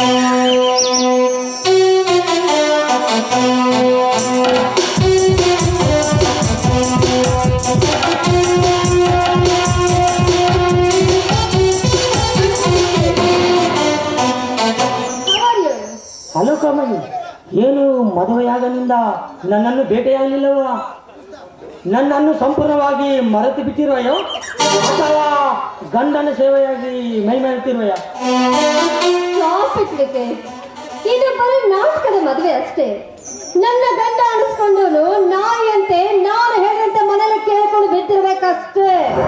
ಹಲೋ ಕಮಲಿ, ಏನು ಮದುವೆಯಾಗನಿಂದ ನನ್ನನ್ನು ಭೇಟಿಯಾಗಲಿಲ್ಲವ? ನನ್ನನ್ನು ಸಂಪೂರ್ಣವಾಗಿ ಮರೆತು ಬಿಟ್ಟಿರುವೆಯೋ ಅಥವಾ ಗಂಡನ ಸೇವೆಯಾಗಿ ಮೈ ಮೇಲ್ತಿರುವೆಯ? ಇದು ಬರೀ ನಾಟಕದ ಮದುವೆ ಅಷ್ಟೇ. ನನ್ನ ಗಂಡ ಅನಿಸ್ಕೊಂಡು ನಾಯಿಯಂತೆ ನಾನು ಹೇಳಂತೆ ಮನೇಲಿ ಕೇಳ್ಕೊಂಡು ಬಿದ್ದಿರ್ಬೇಕಷ್ಟೇ.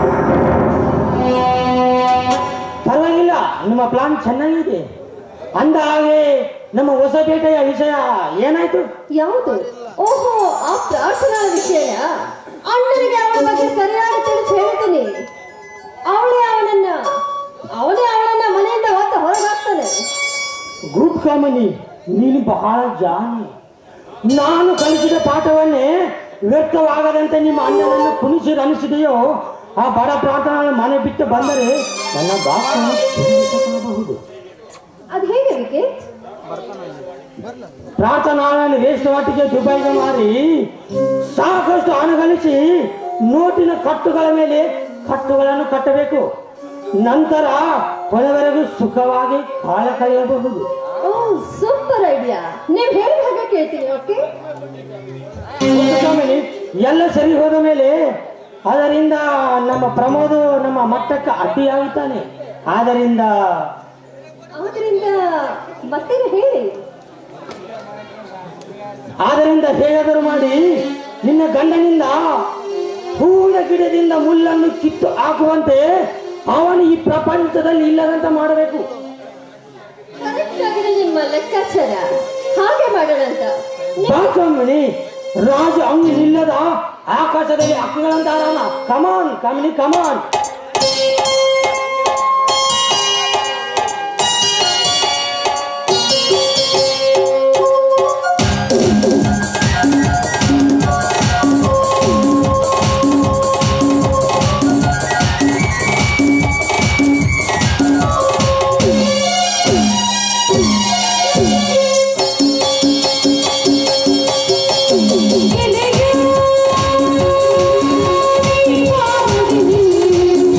ಪರವಾಗಿಲ್ಲ, ನಿಮ್ಮ ಪ್ಲಾನ್ ಚೆನ್ನಾಗಿದೆ. ಅಂದ ಹಾಗೆ ನಮ್ಮ ಹೊಸ ಬೇಟೆಯ ವಿಷಯ ಏನಾಯ್ತು? ಯಾವುದು? ಓಹೋ, ಆ ಪ್ರಾರ್ಥನಾ ವಿಷಯ. ಅಣ್ಣನಿಗೆ ಅವಳ ಬಗ್ಗೆ ಸರಿಯಾಗಿ ತಿಳಿಸಿ ಹೇಳ್ತೀನಿ. ಅವಳೇ ಅವನನ್ನ ಅವನೇ ಅವಳನ್ನ ಮನೆಯಿಂದ ಹೊತ್ತು ಹೊರಗಾಗ್ತಾನೆ. ಗುಡ್ ಕಾಮನಿ, ನೀನು ಬಹಳ ಜಾಣಿ. ನಾನು ಕಲಿಸಿದ ಪಾಠವನ್ನೇ ವ್ಯರ್ಥವಾಗದಂತೆ ನಿಮ್ಮ ಅಣ್ಣನನ್ನು ಕುಣಿಸಿ ರಮಿಸಿದೆಯೋ ಆ ಬಡ ಪ್ರಾರ್ಥನಾ ಮನೆ ಬಿಟ್ಟು ಬಂದರೆ ನನ್ನ ಬಾಕಬಹುದು. ಅದು ಹೇಗೆ ವಿಕೆಟ್? ಪ್ರಾರ್ಥನಾಳನ್ನು ವೇಷವಾಟಿಗೆ ದುಬೈಗೆ ಮಾರಿ ಸಾಕಷ್ಟು ಹಣ ಗಳಿಸಿ ನೋಟಿನ ಕಟ್ಟುಗಳ ಮೇಲೆ ಕಟ್ಟುಗಳನ್ನು ಕಟ್ಟಬೇಕು. ನಂತರ ಕೊನೆವರೆಗೂ ಸುಖವಾಗಿ ಕಾಲ ಕಳೆಯಬಹುದು. ಓ, ಸೂಪರ್ ಐಡಿಯಾ. ನೀವು ಹೇಳಿದ ಹಾಗೆ ಕೇಳ್ತೀನಿ. ಓಕೆ, ಎಲ್ಲ ಸರಿ ಹೋದ ಮೇಲೆ ಅದರಿಂದ ನಮ್ಮ ಪ್ರಮೋದ ನಮ್ಮ ಮಟ್ಟಕ್ಕೆ ಅಡ್ಡಿಯಾಗುತ್ತಾನೆ. ಆದ್ದರಿಂದ ಆದ್ರಿಂದ ಮತ್ತೆ ಹೇಳಿ. ಆದ್ದರಿಂದ ಹೇಗಾದರೂ ಮಾಡಿ ನಿನ್ನ ಗಂಡನಿಂದ ಹೂವಿನ ಗಿಡದಿಂದ ಮುಳ್ಳನ್ನು ಕಿತ್ತು ಹಾಕುವಂತೆ ಅವನು ಈ ಪ್ರಪಂಚದಲ್ಲಿ ಇಲ್ಲದಂತ ಮಾಡಬೇಕು. ಕರೆಕ್ಟ್ ಆಗಿದೆ ನಿಮ್ಮ ಲೆಕ್ಕಾಚಾರ. ಹಾಗೆ ಮಾಡೋಣ ಅಂತ. ಬಾಕಮ್ಮನಿ, ರಾಜ ಅಂಗಿ ನಿಲ್ಲದ ಆಕಾಶದಲ್ಲಿ ಹಕ್ಕುಗಳಂತ ಆರಾಮ. Come on Kamini, come on. Thank you.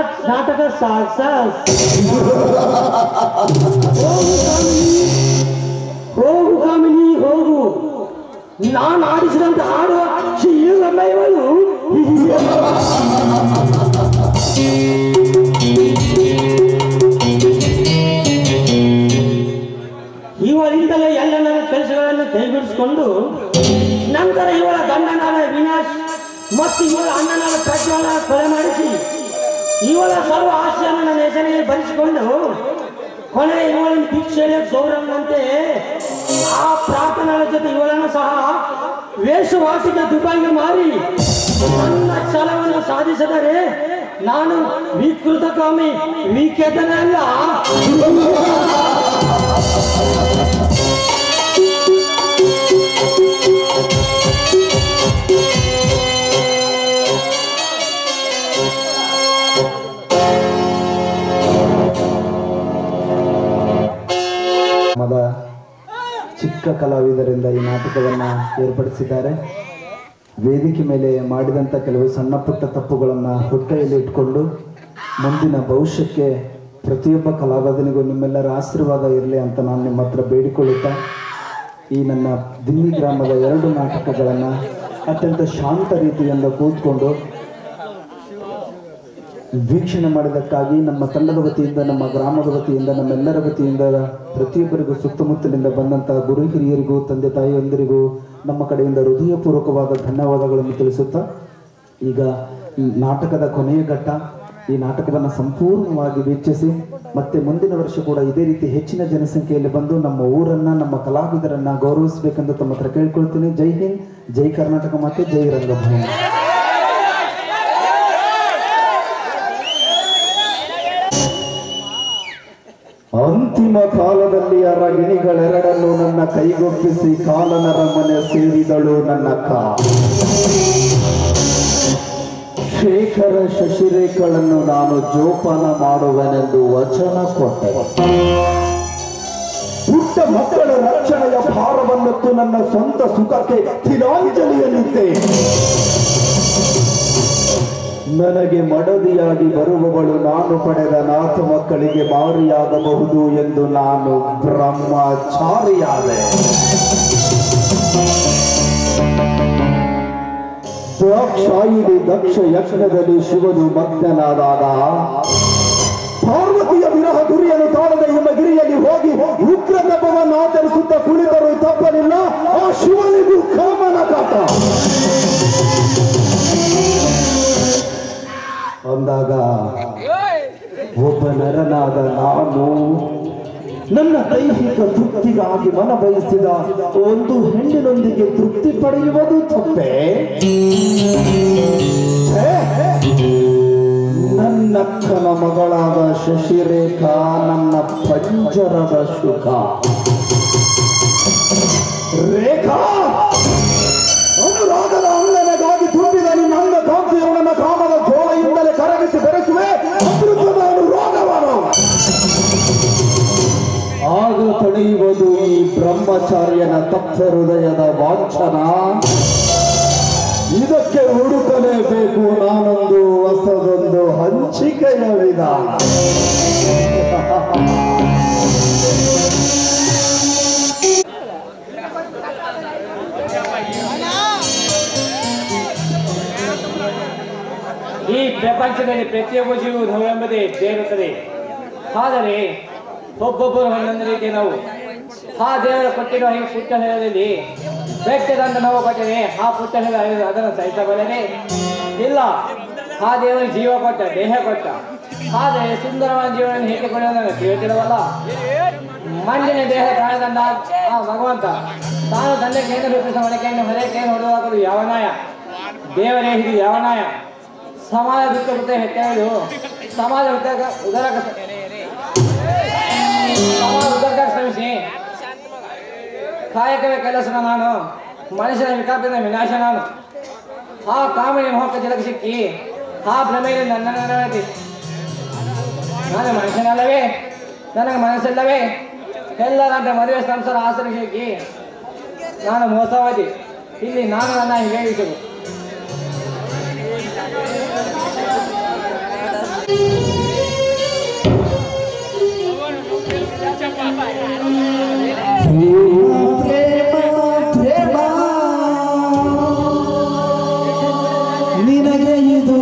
ನಾಟಕ ಸಕ್ಸಸ್. ಹೋಗು ಕಾಮಿನಿ ಹೋಗು, ನಾನು ಆಡಿಸಿದಂತ ಹಾಡು ಶೀಲಮ್ಮ ಇವಳು. ಇವಳಿಂದಲೇ ಎಲ್ಲ ನನ್ನ ಕೆಲಸಗಳನ್ನು ಕೈಗೂಡಿಸಿಕೊಂಡು ನಂತರ ಇವಳ ಗಂಡನಾದ ವಿನಾಶ್ ಮತ್ತು ಇವಳ ಅಣ್ಣನಾದ ಪ್ರಜ್ವಲ ಕೊಲೆ ಮಾಡಿಸಿ ಇವಳ ಸರ್ವ ಆಸ್ತಿಯನ್ನು ನನ್ನ ಹೆಸರಿಗೆ ಭರಿಸಿಕೊಂಡು ಕೊನೆ ಇವಳನ್ನು ಭಿಕ್ಷೆಯ ಗೌರವನಂತೆ ಆ ಪ್ರಾರ್ಥನೆಗಳ ಜೊತೆ ಇವಳನ್ನು ಸಹ ವೇಷವಾಟಿಗೆ ದುಬೈಗೆ ಮಾರಿ ನನ್ನ ಛಲವನ್ನು ಸಾಧಿಸಿದರೆ ನಾನು ವಿಕೃತ ಕಾಮಿ ವಿಕೇತನ ಅಲ್ಲ. ಮದ ಚಿಕ್ಕ ಕಲಾವಿದರಿಂದ ಈ ನಾಟಕವನ್ನು ಏರ್ಪಡಿಸಿದ್ದಾರೆ. ವೇದಿಕೆ ಮೇಲೆ ಮಾಡಿದಂಥ ಕೆಲವು ಸಣ್ಣ ಪುಟ್ಟ ತಪ್ಪುಗಳನ್ನು ಹೊಟ್ಟೆಯಲ್ಲಿ ಇಟ್ಕೊಂಡು ಮುಂದಿನ ಭವಿಷ್ಯಕ್ಕೆ ಪ್ರತಿಯೊಬ್ಬ ಕಲಾವಿದನಿಗೂ ನಿಮ್ಮೆಲ್ಲರ ಆಶೀರ್ವಾದ ಇರಲಿ ಅಂತ ನಾನು ನಿಮ್ಮ ಹತ್ರ ಬೇಡಿಕೊಳ್ಳುತ್ತಾ ಈ ನನ್ನ ದಿಲ್ಲಿ ಗ್ರಾಮದ ಎರಡು ನಾಟಕಗಳನ್ನು ಅತ್ಯಂತ ಶಾಂತ ರೀತಿಯಿಂದ ಕೂತ್ಕೊಂಡು ವೀಕ್ಷಣೆ ಮಾಡಿದ್ದಕ್ಕಾಗಿ ನಮ್ಮ ತಂಡದ ವತಿಯಿಂದ, ನಮ್ಮ ಗ್ರಾಮದ ವತಿಯಿಂದ, ನಮ್ಮೆಲ್ಲರ ವತಿಯಿಂದ ಪ್ರತಿಯೊಬ್ಬರಿಗೂ ಸುತ್ತಮುತ್ತಲಿಂದ ಬಂದಂಥ ಗುರು ಹಿರಿಯರಿಗೂ ತಂದೆ ತಾಯಿಯೊಂದರಿಗೂ ನಮ್ಮ ಕಡೆಯಿಂದ ಹೃದಯಪೂರ್ವಕವಾದ ಧನ್ಯವಾದಗಳನ್ನು ತಿಳಿಸುತ್ತಾ ಈಗ ನಾಟಕದ ಕೊನೆಯ ಘಟ್ಟ. ಈ ನಾಟಕವನ್ನು ಸಂಪೂರ್ಣವಾಗಿ ವೀಕ್ಷಿಸಿ ಮತ್ತೆ ಮುಂದಿನ ವರ್ಷ ಕೂಡ ಇದೇ ರೀತಿ ಹೆಚ್ಚಿನ ಜನಸಂಖ್ಯೆಯಲ್ಲಿ ಬಂದು ನಮ್ಮ ಊರನ್ನು, ನಮ್ಮ ಕಲಾವಿದರನ್ನು ಗೌರವಿಸಬೇಕೆಂದು ತಮ್ಮ ಹತ್ರ ಕೇಳ್ಕೊಳ್ತೀನಿ. ಜೈ ಹಿಂದ್, ಜೈ ಕರ್ನಾಟಕ ಮಾತೆ, ಜೈ ರಂಗಭೂಮಿ. ಅಂತಿಮ ಕಾಲದಲ್ಲಿ ಅರಗಿಣಿಗಳೆರಡನ್ನು ನನ್ನ ಕೈಗೊಪ್ಪಿಸಿ ಕಾಲನರ ಮನೆ ಸೇರಿದಳು ನನ್ನಕ್ಕ. ಶೇಖರ ಶಶಿರೇಖಳನ್ನು ನಾನು ಜೋಪಾನ ಮಾಡುವೆನೆಂದು ವಚನ ಕೊಟ್ಟೆ. ಪುಟ್ಟ ಮಕ್ಕಳ ರಕ್ಷಣೆಯ ಭಾರವನ್ನೊತ್ತು ನನ್ನ ಸ್ವಂತ ಸುಖಕ್ಕೆ ತಿಲಾಂಜಲಿಯಲ್ಲಿದ್ದೆ. ನನಗೆ ಮಡದಿಯಾಗಿ ಬರುವವಳು ನಾನು ಪಡೆದ ನಾಲ್ಕು ಮಕ್ಕಳಿಗೆ ಮಾರಿಯಾಗಬಹುದು ಎಂದು ನಾನು ಬ್ರಹ್ಮಚಾರಿಯಾದೆ. ದ್ರಾಕ್ಷಾಯಿಲಿ ದಕ್ಷ ಯಜ್ಞದಲ್ಲಿ ಶಿವನು ಮಗ್ನನಾದಾಗ ಪಾರ್ವತಿಯ ವಿರಹ ಗುರಿಯನ್ನು ತಾಳದ ಹಿಮಗಿರಿಯಲ್ಲಿ ಹೋಗಿ ಉಗ್ರ ತಪವನ್ನು ಆಚರಿಸುತ್ತಾ ಕುಳಿತರು ತಪ್ಪಲಿಲ್ಲ. ಆ ಶಿವನಿಗೂ ಕಾಮನ ಕಾಟ ಅಂದಾಗ ಒಬ್ಬ ನರನಾದ ನಾನು ನನ್ನ ದೈಹಿಕ ತೃಪ್ತಿಗಾಗಿ ಮನ ಬಯಸಿದ ಒಂದು ಹೆಣ್ಣಿನೊಂದಿಗೆ ತೃಪ್ತಿ ಪಡೆಯುವುದು ತಪ್ಪೆ? ನನ್ನಕ್ಕನ ಮಗಳಾದ ಶಶಿರೇಖಾ ನನ್ನ ಪಂಜರದ ಸುಖ. ರೇಖಾ, ಅನುರಾಗದ ಅಂಗನಗಾಗಿ ತುಂಬಿದ ನಿನ್ನ ಅಂಗ ಕಾಂತಿಯು ನನ್ನ ಕಾಮದ ಜೋಳೆಯಿಂದಲೇ ಕರಗಿಸಿ ಬೆರೆಸುವೆ ಅಮೃತದ ಅನುರಾಗವನ್ನು. ಆಗ ತಡೆಯುವುದು ಈ ಬ್ರಹ್ಮಚಾರ್ಯನ ತಪ್ಪ ಹೃದಯದ ವಾಂಛನ. ಇದಕ್ಕೆ ಹುಡುಕಲೇಬೇಕು ನಾನೊಂದು ಹೊಸದೊಂದು ಹಂಚಿಕೆಯ ವಿಧಾನ. ಈ ಪ್ರಪಂಚದಲ್ಲಿ ಪ್ರತಿಯೊಬ್ಬ ಜೀವವು ನೋವೆಂಬುದೇ ಬೇರುತ್ತದೆ. ಆದರೆ ಒಬ್ಬೊಬ್ಬರು ಒಂದೊಂದು ರೀತಿ ನಾವು ಆ ದೇವರ ಕೊಟ್ಟಿರುವ ಈ ಪುಟ್ಟ ನೆಲದಲ್ಲಿ ಬೆಟ್ಟದಂತ ನೋವು ಕೊಟ್ಟರೆ ಆ ಪುಟ್ಟ ನೆಲ ಅದನ್ನು ಸಹಿಸಬಲ್ಲದೆ ಇಲ್ಲ. ಆ ದೇವರ ಜೀವ ಕೊಟ್ಟ, ದೇಹ ಕೊಟ್ಟ, ಆದರೆ ಸುಂದರವಾದ ಜೀವನ ಹೇಗೆ ಕೊಡುವುದನ್ನು ತಿಳಿಯುತ್ತಿರವಲ್ಲ. ಮಂಡಿನ ದೇಹ ಕಾಣದಂಡ ಆ ಭಗವಂತ ತಾನು ತಂದೆ ಕೇಂದ್ರ ರೂಪಿಸ ಮಡಕೆಯನ್ನು ಹೊರಕೆಯನ್ನು ಹೊಡೆದಾಕಲು ಯಾವ ನ್ಯಾಯ? ದೇವರೇ ಇದು ಯಾವ ನ್ಯಾಯ? ಸಮಾಜ ದುಃಖ ಕೃತ್ಯ ಹೆಚ್ಚಾಗಲು ಸಮಾಜ ಉದ್ಯೋಗ ಉದರ ಸಮಾಜ ಉದರ್ಗ ಶ್ರಮಿಸಿ ಕಾಯಕವೇ ಕೆಲಸನ ನಾನು, ಮನುಷ್ಯನ ವಿಕಾಪದಿಂದ ವಿನಾಶ ನಾನು. ಆ ಕಾಮಿನಿ ಮೋಹಕ್ಕೆ ಜಲಕ್ಕೆ ಸಿಕ್ಕಿ ಆ ಭ್ರಮೆಯಲ್ಲಿ ನನ್ನ ನಡೆದಿ ನಾನು ಮನುಷ್ಯನಲ್ಲವೇ? ನನಗೆ ಮನಸ್ಸಿಲ್ಲವೇ? ಎಲ್ಲರಂತೆ ಮದುವೆ ಸಂಸಾರ ಆಸರೆ ಸಿಕ್ಕಿ ನಾನು ಮೋಸವಾದಿ. ಇಲ್ಲಿ ನಾನು ನನ್ನ ಹೇಳಿದರು ನಿನಗೆ ಇದು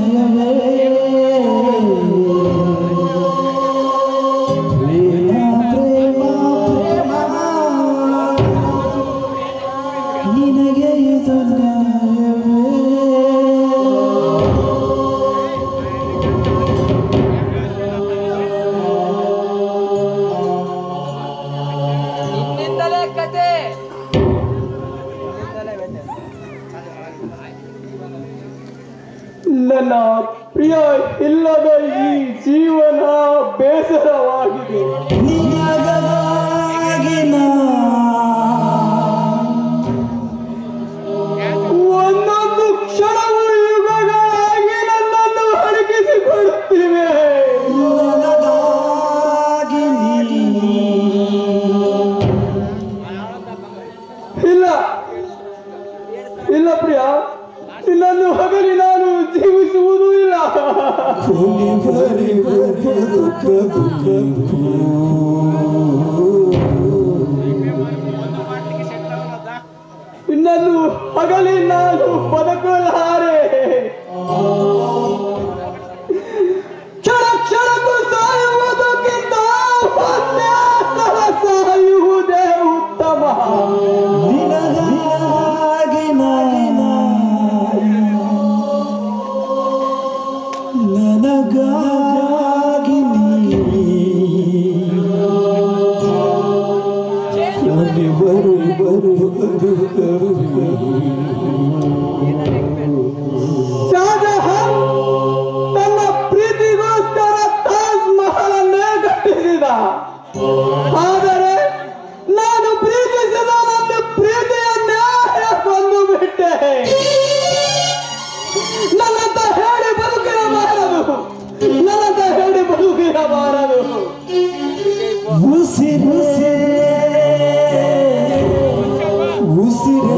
ನನ್ನ ಪ್ರಿಯ ಇಲ್ಲದ ಈ ಜೀವನ ಬೇಸರವಾಗಿದೆ. ಒಂದೊಂದು ಕ್ಷಣವು ಯುಗಗಳಾಗಿ ನನ್ನನ್ನು ಅಡಗಿಸಿಕೊಳ್ಳುತ್ತಿವೆ. ಇಲ್ಲ ಇಲ್ಲ ಪ್ರಿಯ, ನಿನ್ನನ್ನು ಹಗಲಿ ನಾನು ಜೀವಿಸುವುದೂ ಇಲ್ಲ. ನಿನ್ನನ್ನು ಹಗಲಿ ನಾನು ಬದುಕಲಾರೆ. ಕ್ಷಣ ಕ್ಷಣಕ್ಕೂ ಸಾಯುವುದಕ್ಕಿಂತ ಒಂದೇ ಸಲ ಸಾಯುವುದೇ ಉತ್ತಮ. ನನಗಾಗಿ ಬರು ಬರು ಶಾಜಹಾನ್ ತನ್ನ ಪ್ರೀತಿಗೋಸ್ಕರ ತಾಜ್ ಮಹಲನ್ನೇ ಕಟ್ಟಿಸಿದ. ಆದರೆ ನಾನು ಪ್ರೀತಿಸಿದ ನನ್ನ ಪ್ರೀತಿಯನ್ನೇ ಕೊಂದು ಬಿಟ್ಟೆ. ನನ್ನಂತ ಹೇಳಿ ಬದುಕಿರಬಾರದು, ನನ್ನಂತ ಹೇಳಿ ಬದುಕಿರಬಾರದು. ಉಸಿರು ಉಸಿರು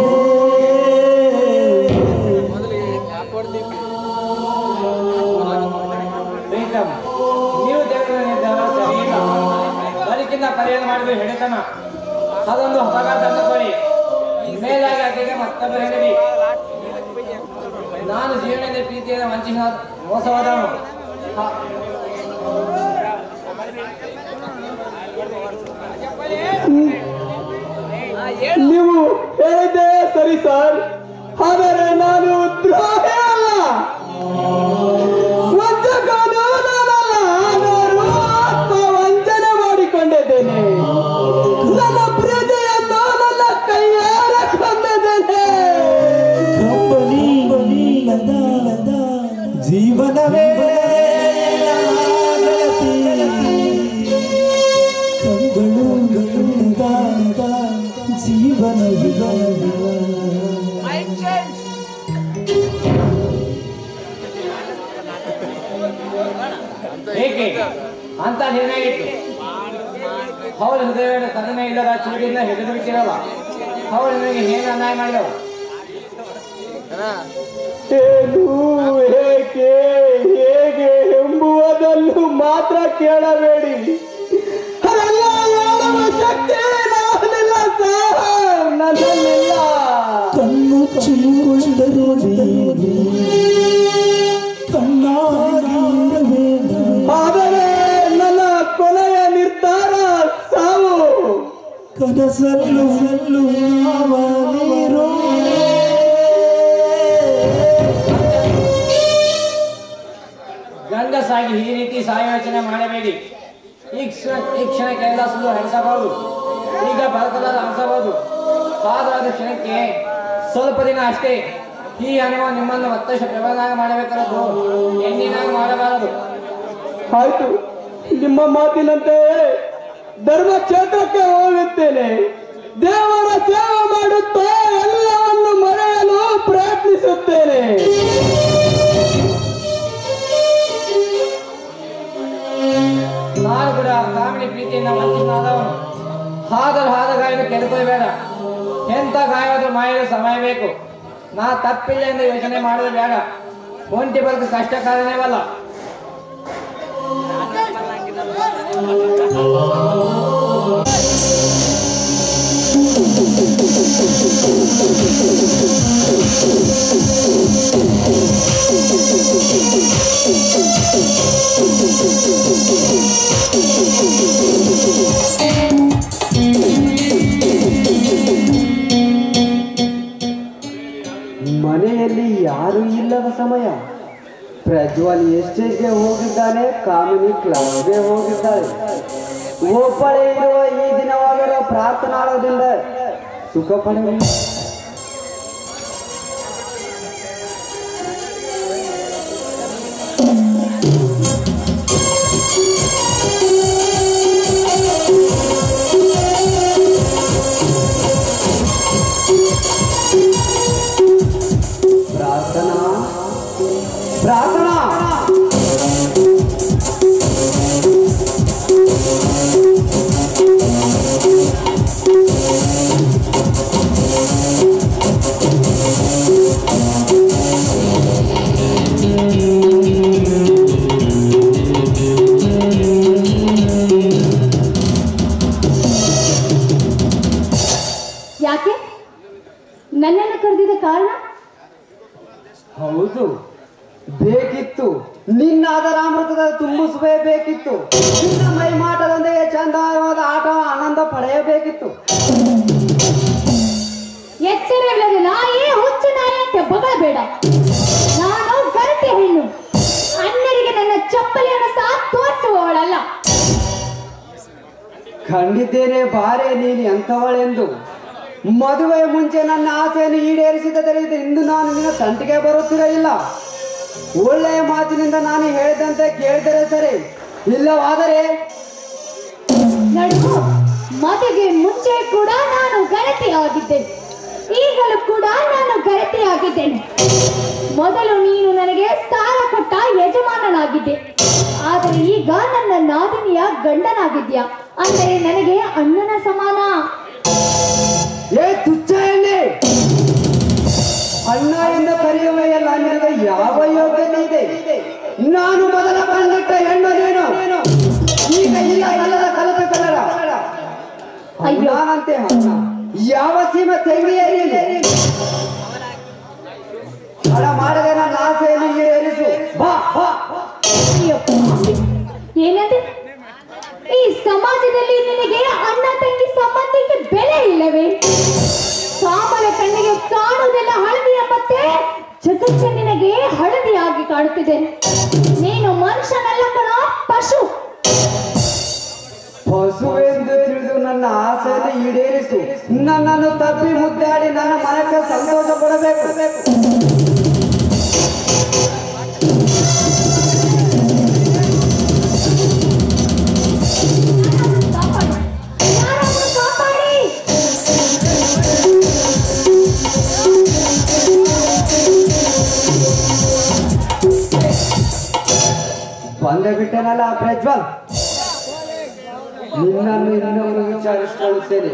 ಪ್ರೀತಮ್, ನೀವು ತೆಗೆದ ನಿರ್ಧಾರ ಸರಿಯಿಲ್ಲ. ಬದುಕಿಂದ ಪರಿಹಾರ ಮಾಡಿದ್ರೆ ಹೆಡೆತನ, ಅದೊಂದು ಅಪಘಾತ ಅಂದುಕೊಳ್ಳಿ. ಮೇಲಾಗಿ ಆಕೆಗೆ ಮತ್ತೊಬ್ಬ ಹೆಂಡತಿ. ನಾನು ಜೀವನದ ಪ್ರೀತಿಯನ್ನು ವಂಚಿಸ ಮೋಸವಾದವನು. ನೀವು ಹೇಳಿದ್ದೆ ಸರಿ ಸರ್, ಆದರೆ ನಾನು ದ್ರೋಹಿ ಅಲ್ಲ, ವಂಚಕನೂ ನಾನಲ್ಲ. ನಾನು ಆತ್ಮ ವಂಚನೆ ಮಾಡಿಕೊಂಡಿದ್ದೇನೆ. ನನ್ನ ಪ್ರೀತಿಯನ್ನು ನನ್ನ ಕೈಯಾರ ಕೊಂದಿದ್ದೇನೆ. ಜೀವನವೇ ಕಂಗಳು ಜೀವನ ಏಕೆ ಅಂತ ನಿರ್ಣಯ ಇತ್ತು? ಅವರ ಹೃದಯದ ಕಡಿಮೆ ಇಲ್ಲದ ಚೂಡಿಯಿಂದ ಹಿಡಿದು ಬಿಟ್ಟಿರಲ್ಲ. ಅವರು ನಿಮಗೆ ಏನು ಅನ್ಯಾಯ ಮಾಡಿದವು? ಏನು, ಏಕೆ, ಹೇಗೆ ಎಂಬುವುದನ್ನು ಮಾತ್ರ ಕೇಳಬೇಡಿ. ಅದೆಲ್ಲ ಹೇಳುವ ಶಕ್ತಿ ನನ್ನಲ್ಲಿಲ್ಲ ಸರ್, ನನ್ನಲ್ಲಿಲ್ಲ. ಕಣ್ಣು ಚಿಲ್ಲುಕೊಂಡರೂ ಕಣ್ಣಾಗಿರಬೇಡ. ಆದರೆ ನನ್ನ ಕೊನೆಯ ನಿರ್ಧಾರ ಸಾವು. ಕನಸಲ್ಲು ಸಲ್ಲು ನೀರು ಗಂಡಸಾಗಿ ಈ ರೀತಿ ಸಾಯೋಚನೆ ಮಾಡಬೇಡಿ. ಈ ಕ್ಷಣ ಈ ಕ್ಷಣಕ್ಕೆ ಎಲ್ಲ ಸುಳ್ಳು ಹರಿಸಬಹುದು, ಈಗ ಬದುಕಲಾದ ಅನಿಸಬಹುದು. ಆದ ಕ್ಷಣಕ್ಕೆ ಸ್ವಲ್ಪ ದಿನ ಅಷ್ಟೇ. ಈ ಅನುಭವ ನಿಮ್ಮನ್ನು ಮತ್ತಷ್ಟು ಪ್ರಬಲನಾಗಿ ಮಾಡಬೇಕಾದದ್ದು, ಹೆಣ್ಣಿನಾಗಿ ಮಾಡಬಾರದು. ಆಯ್ತು, ನಿಮ್ಮ ಮಾತಿನಂತೆ ಧರ್ಮಕ್ಷೇತ್ರಕ್ಕೆ ಹೋಗುತ್ತೇನೆ. ದೇವರ ಸೇವೆ ಮಾಡುತ್ತಾ ಎಲ್ಲವನ್ನು ಮರೆಯಲು ಪ್ರಯತ್ನಿಸುತ್ತೇನೆ. ನಾನು ಕೂಡ ಕಾಮಿಡಿ ಪ್ರೀತಿಯಿಂದ ವಂಚಿತನಾದವನು. ಆದರೂ ಆದ ಗಾಯನ ಕೆದಕೊಳ್ಳಬೇಡ. ಎಂಥ ಗಾಯವಾದರೂ ಮಾಯಲು ಸಮಯ ಬೇಕು. ನಾ ತಪ್ಪಿಲ್ಲ ಎಂದು ಯೋಚನೆ ಮಾಡೋದು ಬೇಡ. ಒಂಟಿ ಬದುಕು ಕಷ್ಟ ಕಾರಣವಲ್ಲ. ಮನೆಯಲ್ಲಿ ಯಾರು ಇಲ್ಲದ ಸಮಯ. ಪ್ರಜ್ವಲ್ ಎಸ್ಟೇಟ್ಗೆ ಹೋಗಿದ್ದಾನೆ, ಕಾಮಿನಿ ಕ್ಲಬ್ಗೆ ಹೋಗಿದ್ದಾಳೆ. ಒಬ್ಬಳೇ ಇರುವ ಈ ದಿನವಾದರೂ ಪ್ರಾರ್ಥನಾಳದಿಂದ ಸುಖ ಪಡೆಯಲಿ. ಪ್ರಾರ್ಥನಾ ಪ್ರಾರ್ಥನಾ ಯಾಕೆ ನನ್ನನ್ನು ಕರೆದಿದ್ದ ಕಾರಣ? ಹೌದು, ಬೇಕಿತ್ತು. ನಿನ್ನಾದರಾಮೃತದ ತುಂಬಿಸುವೆ ಬೇಕಿತ್ತು. ನಿನ್ನ ಮೈಮಾಟದೊಂದಿಗೆ ಚಂದವಾದ ಆಟ ಆನಂದ ಪಡೆಯಬೇಕಿತ್ತು. ಎಚ್ಚರವಿಲ್ಲದೆ ನಾಯಿ ಹುಚ್ಚು ನಾಯಿ ಅಂತ ಬಗಳಬೇಡ. ನಾನು ಗರಟೆ ಹೆಣ್ಣು, ಅಣ್ಣರಿಗೆ ನನ್ನ ಚಪ್ಪಲಿಯನ್ನು ಸಹ ತೋರಿಸುವವಳಲ್ಲ. ಕಂಡಿದ್ದೇನೆ ಬಾರೆ ನೀನು ಎಂಥವಳೆಂದು. ಮದುವೆ ಮುಂಚೆ ನನ್ನ ಆಸೆಯನ್ನು ಈಡೇರಿಸಿದ್ದರಿಂದ ಇಂದು ನಾನು ನಿನ್ನ ತಂಟಿಗೆ ಬರುತ್ತಿರಲಿಲ್ಲ. ಒಳ್ಳೆಯ ಮಾತಿನಿಂದ ನಾನು ಹೇಳಿದಂತೆ ಕೇಳಿದರೆ ಸರಿ, ಇಲ್ಲವಾದರೆ ನಡು. ಮದುವೆಗೆ ಮುಂಚೆ ಕೂಡ ನಾನು ಗರತಿಯಾಗಿದ್ದೆ, ಈಗಲೂ ಕೂಡ ನಾನು ಗರತಿಯಾಗಿದ್ದೇನೆ. ಮೊದಲು ನೀನು ನನಗೆ ಸಾಲ ಕೊಟ್ಟ ಯಜಮಾನನಾಗಿದ್ದೆ, ಆದರೆ ಈಗ ನನ್ನ ನಾದಿನಿಯ ಗಂಡನಾಗಿದ್ಯಾ. ಅಂದರೆ ನನಗೆ ಅಣ್ಣನ ಸಮಾನ. ಏ ತುಚ್ಛ ಎಣ್ಣೆ, ಅಣ್ಣ ಎಂದು ಕರೆಯುವ ಎಲ್ಲ ನಿನಗೆ ಯಾವ ಯೋಗ್ಯತೆ ಇದೆ? ನಾನು ಮೊದಲ ಕಂಡಿಟ್ಟ ಹೆಣ್ಣು ನೀನು, ಈಗ ಇಲ್ಲ ಕಲ್ಲದ ಕಲತ ಕಲರ. ನಾನಂತೆ ಅಣ್ಣ ಯಾವ ಸೀಮೆ ತೆಂಗಿಯೇರಿ ಹಣ ಮಾಡದೆ ನನ್ನ ಆಸೆಯನ್ನು ಈಡೇರಿಸು. ಬಾ ಬಾ. ಏನಂತೆ? ಈ ಸಮಾಜದಲ್ಲಿ ನಿನಗೆ ಅಣ್ಣ ತಂಗಿ ಸಂಬಂಧಕ್ಕೆ ಬೆಲೆ ಇಲ್ಲವೇ? ಸಾಮರ ಕಣ್ಣಿಗೆ ಕಾಣುವುದೆಲ್ಲ ಹಳದಿ ಎಂಬತ್ತೆ ಜಗತ್ತು ನಿನಗೆ ಹಳದಿಯಾಗಿ ಕಾಣುತ್ತಿದೆ. ನೀನು ಮನುಷ್ಯನಲ್ಲ ಕಣೋ, ಪಶು. ಪಶುವೆಂದು ತಿಳಿದು ನನ್ನ ಆಸೆಯನ್ನು ಈಡೇರಿಸು. ನನ್ನನ್ನು ತಪ್ಪಿ ಮುದ್ದಾಡಿ ನನ್ನ ಮನಕ್ಕೆ ಸಂತೋಷ ಪಡಬೇಕು. ಬಂದೇ ಬಿಟ್ಟೆನಲ್ಲ ಪ್ರಜ್ವಲ್, ನಿನ್ನನ್ನು ಇನ್ನೊಂದು ವಿಚಾರಿಸಿಕೊಳ್ಳುತ್ತೇನೆ.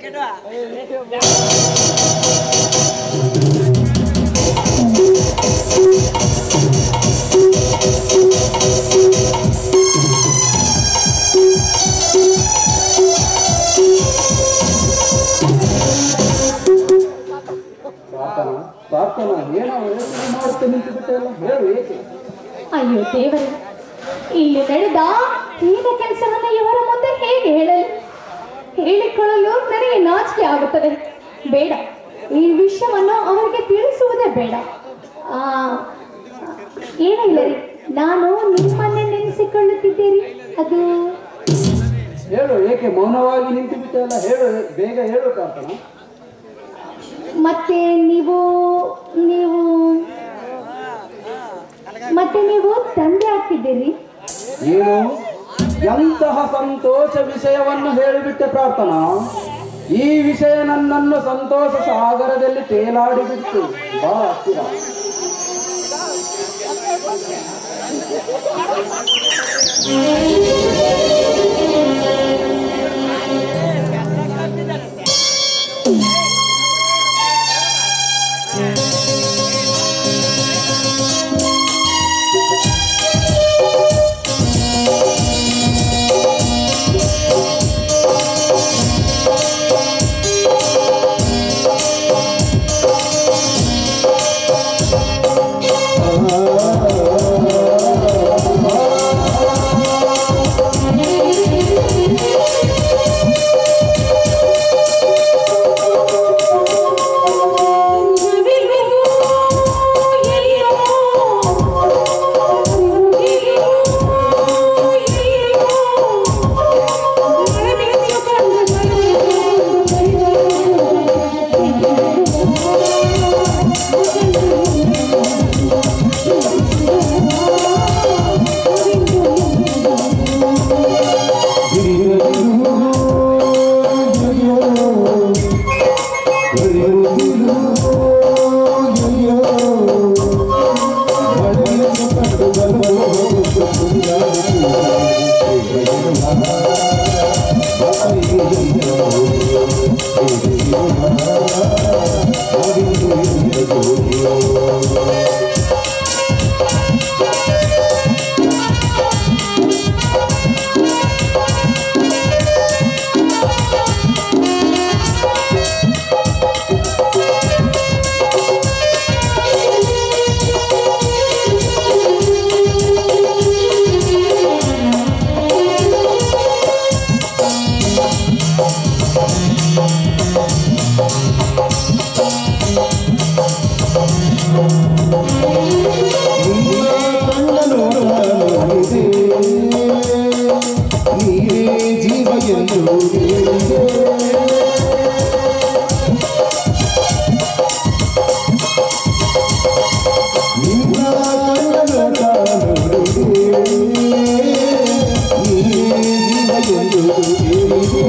ಪ್ರಾರ್ಥನಾ ಪ್ರಾರ್ಥನಾ ಏನೋ ಮಾಡುತ್ತೆ ನಿಂತು ಬಿಟ್ಟೆಲ್ಲ, ಹೇಳು ಏಕೆ? ಅಯ್ಯೋ ದೇವರೇ, ಇಲ್ಲಿ ನಡೆದ ಈಗ ಕೆಲಸವನ್ನು ಇವರ ಮುಂದೆ ಹೇಗೆ ಹೇಳಲು? ಹೇಳಿಕೊಳ್ಳಲು ನನಗೆ ನಾಚಿಕೆ ಆಗುತ್ತದೆ. ಬೇಡ, ಈ ವಿಷಯವನ್ನು ಅವರಿಗೆ ತಿಳಿಸುವುದೇ ಬೇಡ. ಆ ಏನೂ ಇಲ್ಲ ರೀ, ನಾನು ನಿಮ್ಮನ್ನೇ ನೆನೆಸಿಕೊಳ್ಳುತ್ತಿದ್ದೀರಿ. ಅದು ಹೇಳು, ಏಕೆ ಮೌನವಾಗಿ ನಿಂತು ಬಿಟ್ಟೆಲ್ಲ, ಹೇಳು, ಬೇಗ ಹೇಳು ಪ್ರಾರ್ಥನಾ. ಮತ್ತೆ ನೀವು ನೀವು ಮತ್ತೆ ನೀವು ತಂದೆ ಆಗ್ತಿದ್ದೀರಿ. ಏನು ಎಂತಹ ಸಂತೋಷ ವಿಷಯವನ್ನು ಹೇಳಿಬಿಟ್ಟೆ ಪ್ರಾರ್ಥನಾ. ಈ ವಿಷಯ ನನ್ನನ್ನು ಸಂತೋಷ ಸಾಗರದಲ್ಲಿ ತೇಲಾಡಿಬಿಟ್ಟು ಬಾ ಹತ್ತಿರ. ನೀನೇ ಜೀವ ಎಂದು ಹೇಳಿದೆ. ನಿನ್ನ ಕಣ್ಣನ್ನು ಕಾಣುವುದೇ ನೀನೇ ಜೀವ ಎಂದು ಹೇಳಿದೆ.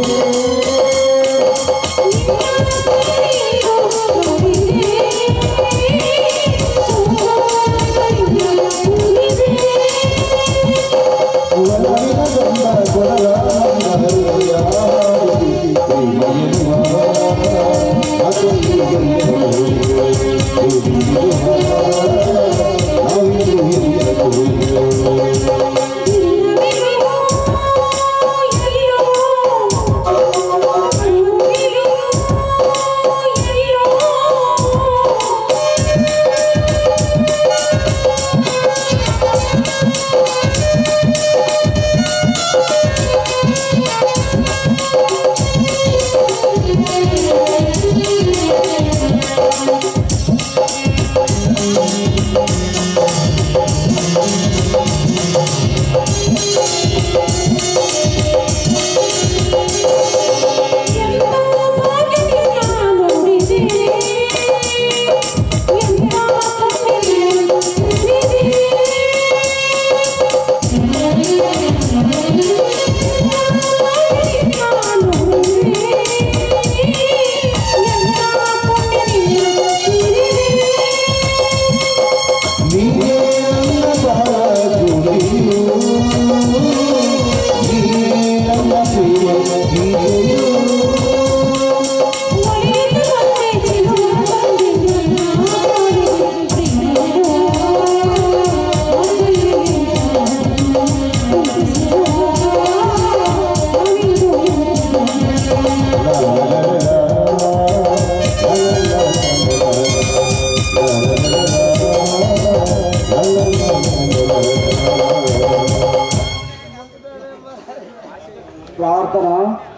ಪ್ರಾರ್ಥನಾ,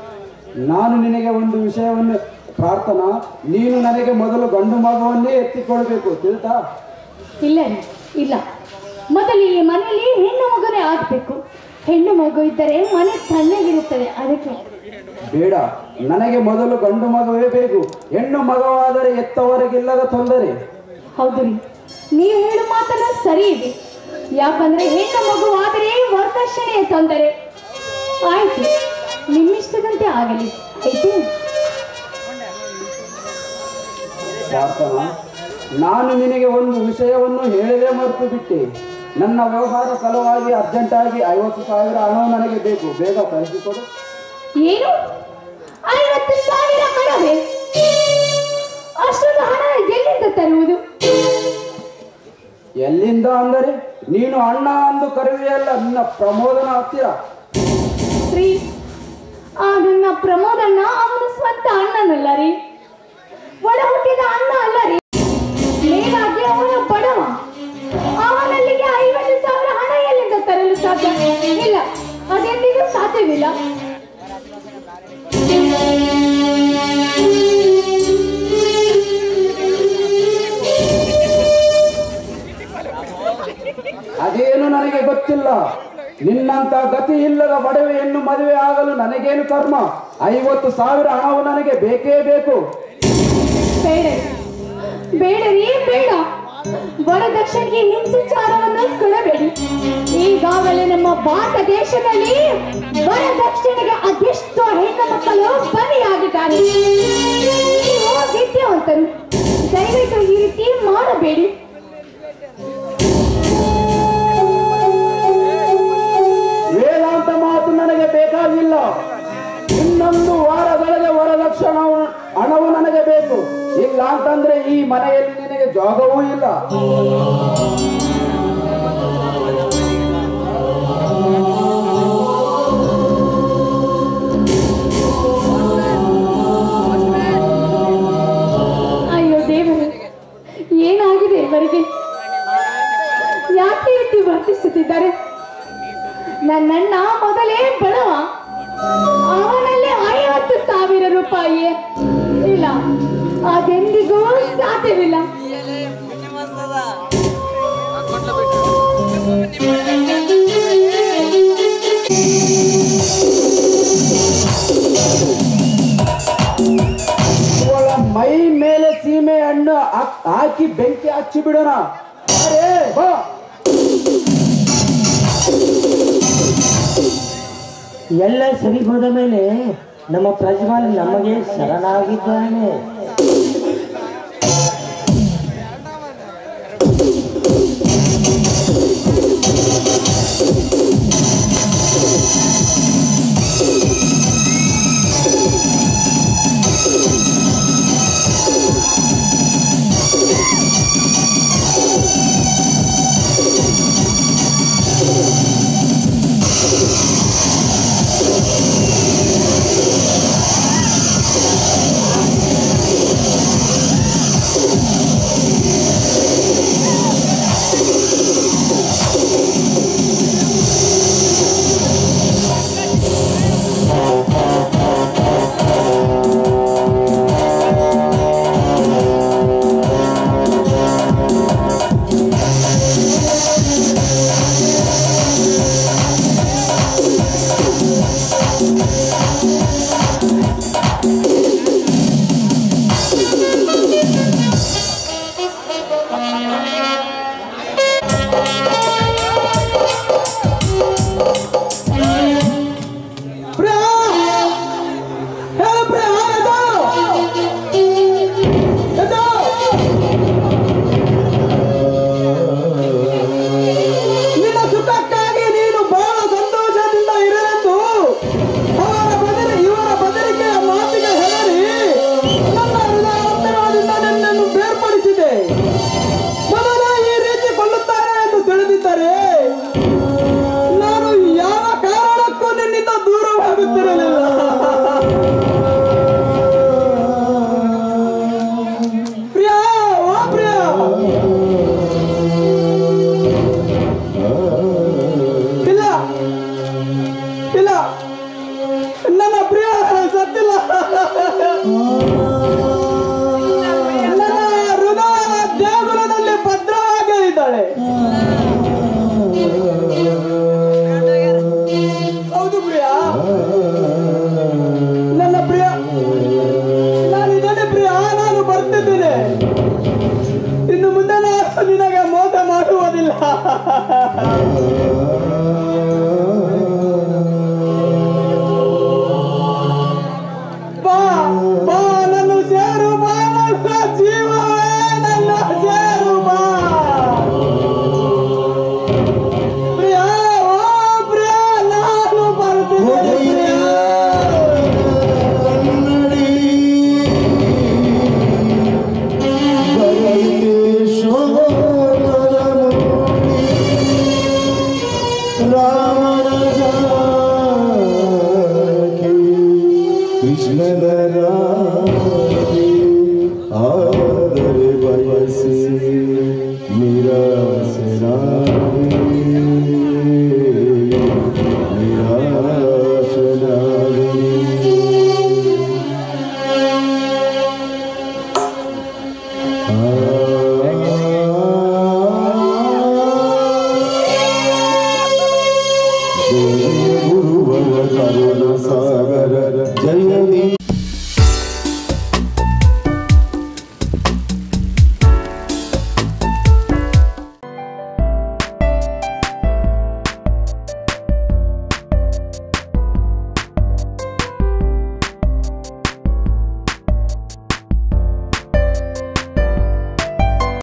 ನಾನು ನಿನಗೆ ಒಂದು ವಿಷಯವನ್ನು ಪ್ರಾರ್ಥನಾ, ನೀನು ನನಗೆ ಮೊದಲು ಗಂಡು ಮಗುವನ್ನೇ ಎತ್ತಿಕೊಳ್ಬೇಕು, ತಿಳಿತಾ? ಇಲ್ಲ ರೀ, ಇಲ್ಲ. ಮೊದಲು ಈ ಮನೆಯಲ್ಲಿ ಹೆಣ್ಣು ಮಗುನೇ ಆಗ್ಬೇಕು. ಹೆಣ್ಣು ಮಗು ಇದ್ದರೆ ಮನೆ ತಣ್ಣಗಿರುತ್ತದೆ. ಅದಕ್ಕೆ ಬೇಡ, ನನಗೆ ಮೊದಲು ಗಂಡು ಮಗುವೇ ಬೇಕು. ಹೆಣ್ಣು ಮಗವಾದರೆ ಎತ್ತವರೆಗಿಲ್ಲದ ತೊಂದರೆ. ಹೌದು ರೀ, ನೀವು ಹೇಳು ಮಾತನ್ನ ಸರಿ ಇದೆ. ಯಾಕಂದ್ರೆ ಹೆಣ್ಣು ಮಗುವಾದರೆ ವರದಕ್ಷಿಣೆಯ ತೊಂದರೆ. ಆಯ್ತು, ನಿಮ್ಮಿಷ್ಟದಂತೆ ಆಗಲಿ. ಆಯ್ತು. ಪ್ರಾರ್ಥನಾ, ನಾನು ನಿನಗೆ ಒಂದು ವಿಷಯವನ್ನು ಹೇಳದೆ ಮರೆತು ಬಿಟ್ಟೆ. ನನ್ನ ವ್ಯವಹಾರ ಸಲುವಾಗಿ ಅರ್ಜೆಂಟಾಗಿ ಐವತ್ತು ಸಾವಿರ ಹಣವು ನನಗೆ ಬೇಕು, ಬೇಗ ಕಳಿಸಿಕೊಡು. ಏನು? ಐವತ್ತು ಸಾವಿರ ಹಣವೇ? ಅಷ್ಟೊಂದು ಹಣ ಎಲ್ಲಿಂದ ತರುವುದು? ಎಲ್ಲಿಂದ ಅಂದರೆ ನೀನು ಅಣ್ಣ ಅಂದು ಕರೆಯುವೆಯಲ್ಲ ನಿನ್ನ ಪ್ರಮೋದನ ಹತ್ತಿರ. ರೀ, ಆ ನನ್ನ ಪ್ರಮೋದಣ್ಣ ಅವನು ಸ್ವಂತ ಅಣ್ಣನಲ್ಲ ರೀ, ಒಳ ಹುಟ್ಟಿದ ಅಣ್ಣ ಅಲ್ಲ ರೀ. ಮೇಲಾಗಿ ಅವನು ಬಡವ. ಅವನಲ್ಲಿಗೆ ಐವತ್ತು ಸಾವಿರ ಹಣ ಎಲ್ಲಿಂದ ತರಲು ಸಾಧ್ಯ? ಇಲ್ಲ, ಅದೆಂದಿಗೂ ಸಾಧ್ಯವಿಲ್ಲ. ಅದೇನು ನನಗೆ ಗೊತ್ತಿಲ್ಲ. ನಿನ್ನಂತ ಗತಿ ಇಲ್ಲದ ಬಡವೆಯನ್ನು ಮದುವೆ ಆಗಲು ನನಗೇನು ಕರ್ಮ? ಐವತ್ತು ಸಾವಿರ ಹಣವು ನನಗೆ ಬೇಕೇ ಬೇಕು. ಬೇಡ ಬೇಡರಿ, ಬೇಡ. ವರದಕ್ಷಿಣೆಗೆ ಹಿಂಸಾಚಾರವನ್ನು ಕೊಡಬೇಡಿ. ಈಗಾಗಲೇ ನಮ್ಮ ಭಾರತ ದೇಶದಲ್ಲಿ ವರದಕ್ಷಿಣೆಗೆ ಅದೆಷ್ಟೋ ಹೆಣ್ಣು ಮಕ್ಕಳು ಬಲಿಯಾಗಿದ್ದಾರೆ. ನೀವು ವಿದ್ಯಾವಂತರು, ದಯವಿಟ್ಟು ಈ ರೀತಿ ಮಾಡಬೇಡಿ. ವೇದಾಂತ ಮಾತು ನನಗೆ ಬೇಕಾಗಿಲ್ಲ. ಇನ್ನೊಂದು ವಾರದೊಳಗೆ ವರದಕ್ಷಿಣ ಹಣವು ನನಗೆ ಬೇಕು. ಇಲ್ಲ ಅಂತಂದ್ರೆ ಈ ಮನೆಯಲ್ಲಿ ನಿನಗೆ ಜಾಗವೂ ಇಲ್ಲ. ಅಯ್ಯೋ ದೇವರೇ, ಏನಾಗಿದೆ ಇವರಿಗೆ? ಯಾಕೆ ರೀತಿ ವರ್ತಿಸುತ್ತಿದ್ದಾರೆ? ನನ್ನಣ್ಣ ಮೊದಲೇ ಬಡವ, ಅವನಲ್ಲಿ ಐವತ್ತು ಸಾವಿರ ರೂಪಾಯಿ ಇಲ್ಲ, ಅದೆಂದಿಗೂ ಸಾಧ್ಯವಿಲ್ಲ. ಹಾಕಿ ಬೆಂಕಿ ಹಚ್ಚಿ ಬಿಡೋಣ. ಅರೇ ಬಾ. ಎಲ್ಲ ಸರಿ ಹೋದ ಮೇಲೆ ನಮ್ಮ ಪ್ರಜ್ವಲ್ ನಮಗೆ ಶರಣಾಗಿದ್ದಾನೆ. ಕೃಷ್ಣನ